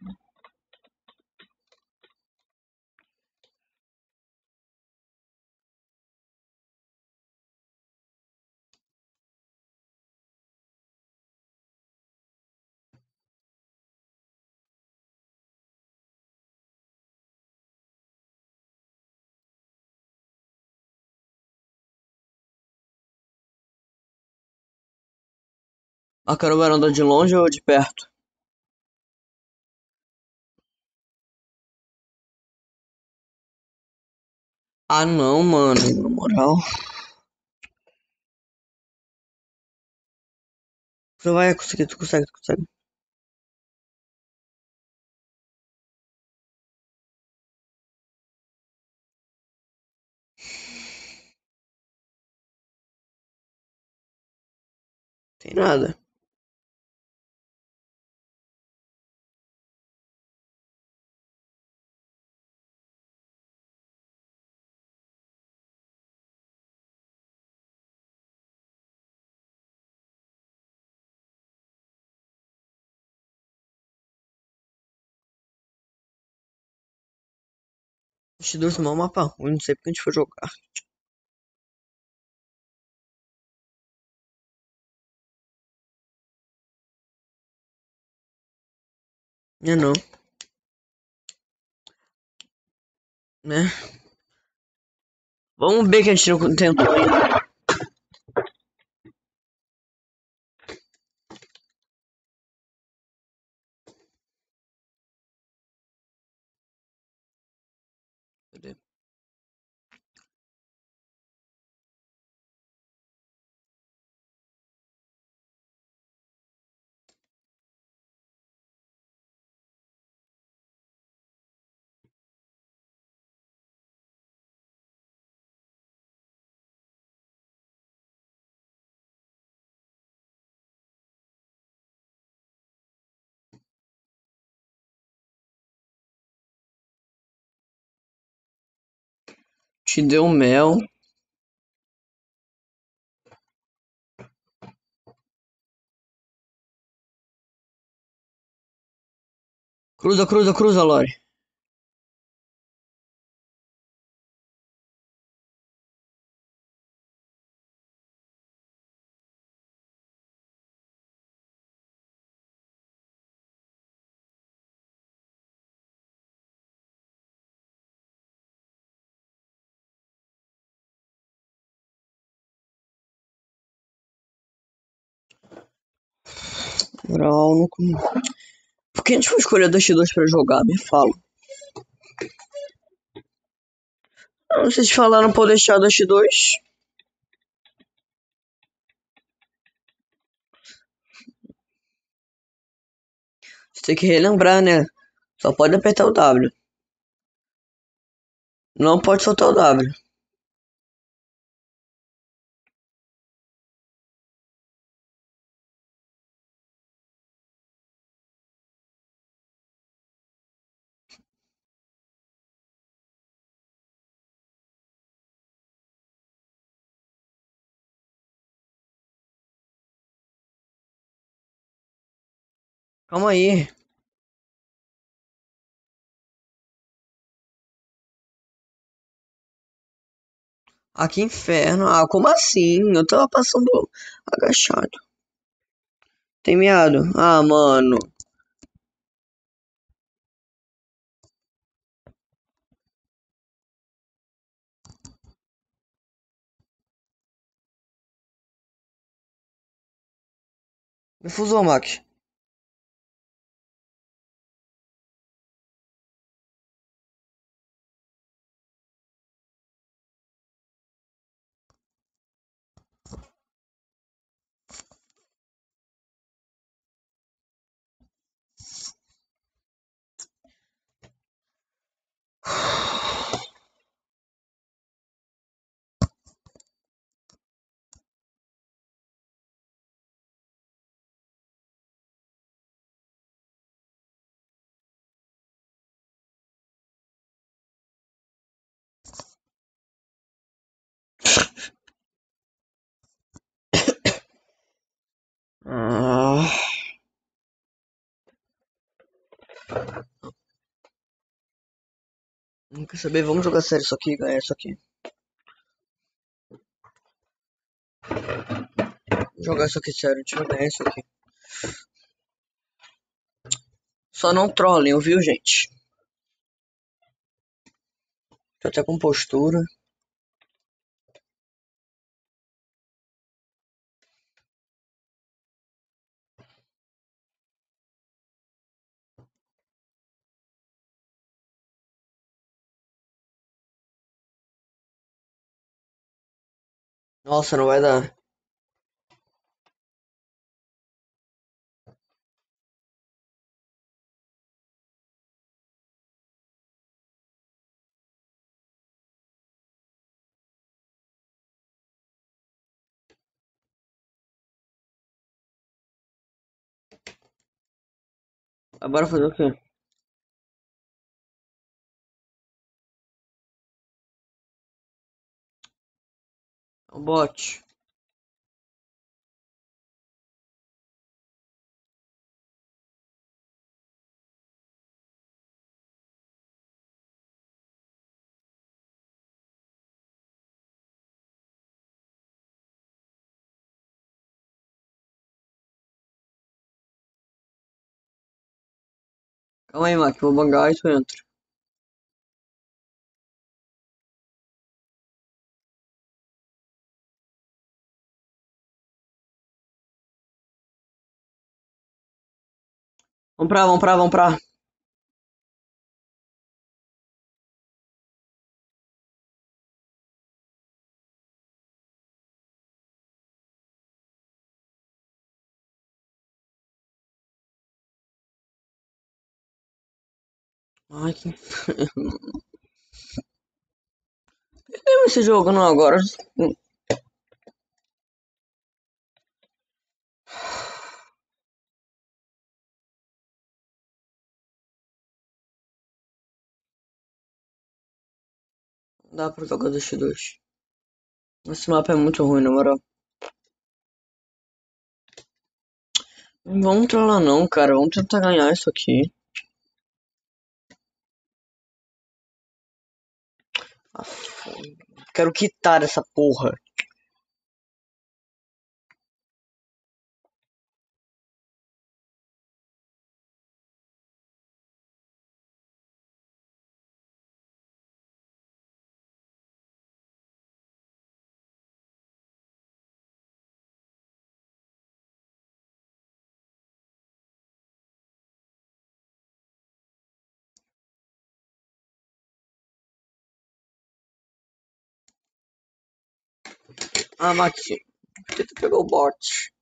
A Carol vai andar de longe ou de perto? Ah, não, mano, na moral. Você vai conseguir, tu consegue, tu consegue. Tem nada. Os dois tomar um mapa ruim, não sei porque a gente foi jogar. É não, né? Vamos ver que a gente não tentou ainda. Cadê? Te deu mel. Cruza, cruza, cruza, Lore. Moral, não... Por que a gente foi escolher Dust 2 pra jogar? Me fala. Não, vocês falaram pra eu deixar Dust 2. Você tem que relembrar, né? Só pode apertar o W. Não pode soltar o W. Calma aí. Ah, que inferno. Ah, como assim? Eu tava passando agachado. Tem miado? Ah, mano. Me fusou, Max. Quer saber? Vamos jogar sério isso aqui e ganhar isso aqui. Vamos jogar isso aqui sério, a gente vai ganhar isso aqui. Só não trollem, viu, gente? Tô até com postura. Nossa, não vai dar. Agora fazer o quê? O bot. Calma aí, Mac, vou bangar e tu entra. Vamos pra, vamos pra, vamos pra. Ai, que... Perdemos esse jogo, não, agora. Não dá pra jogar 2x2. Esse mapa é muito ruim, na moral. Não vamos trollar não, cara. Vamos tentar ganhar isso aqui. Aff, quero quitar essa porra. Ah, Mati. Por que tu pegou o bot?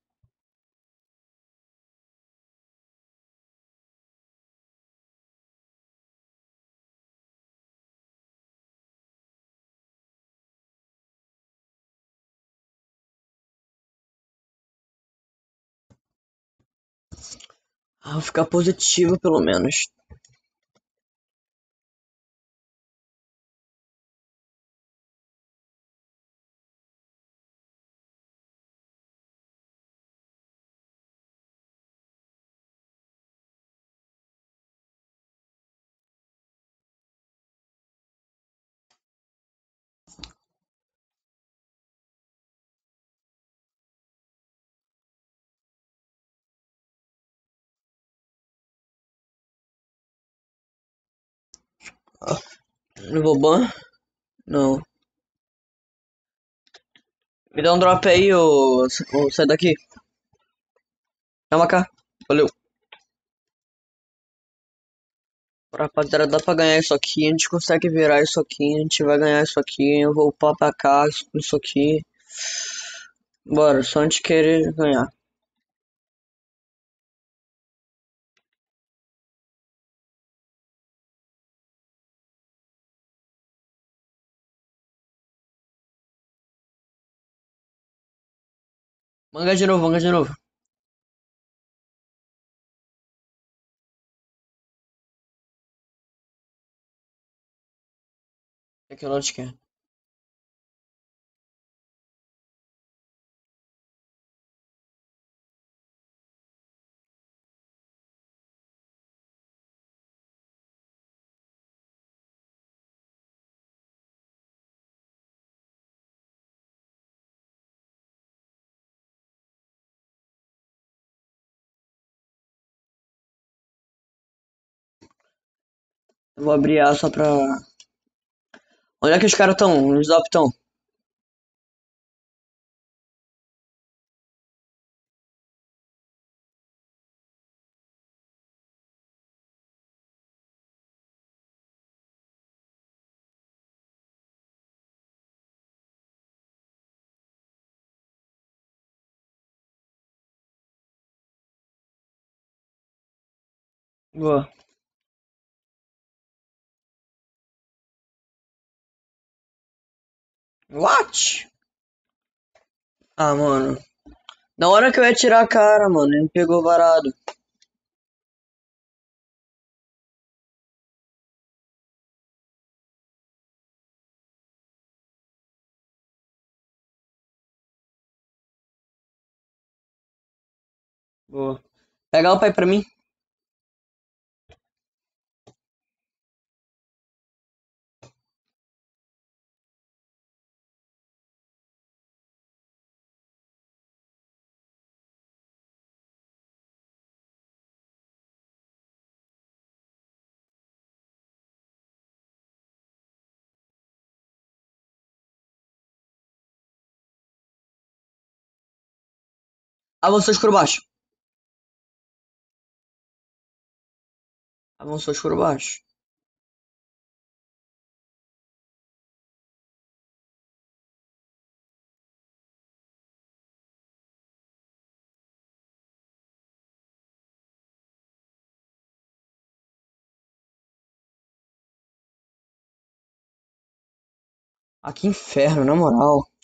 Ah, vou ficar positivo pelo menos. Ah, não vou ban? Não. Me dá um drop aí, ô sai daqui. Calma cá. Valeu. Rapaziada, dá pra ganhar isso aqui. A gente consegue virar isso aqui. A gente vai ganhar isso aqui. Eu vou upar pra cá isso aqui. Bora, só a gente querer ganhar. Manga de novo, manga de novo. É que eu não te quero. Eu vou abrir A só pra. Onde é que os caras estão? Os Zop estão? Boa. What? Ah, mano. Na hora que eu ia tirar a cara, mano, ele me pegou varado. Boa. Pega o pai pra mim. Avançou escuro baixo. Avançou escuro baixo. Ah, que inferno, na moral.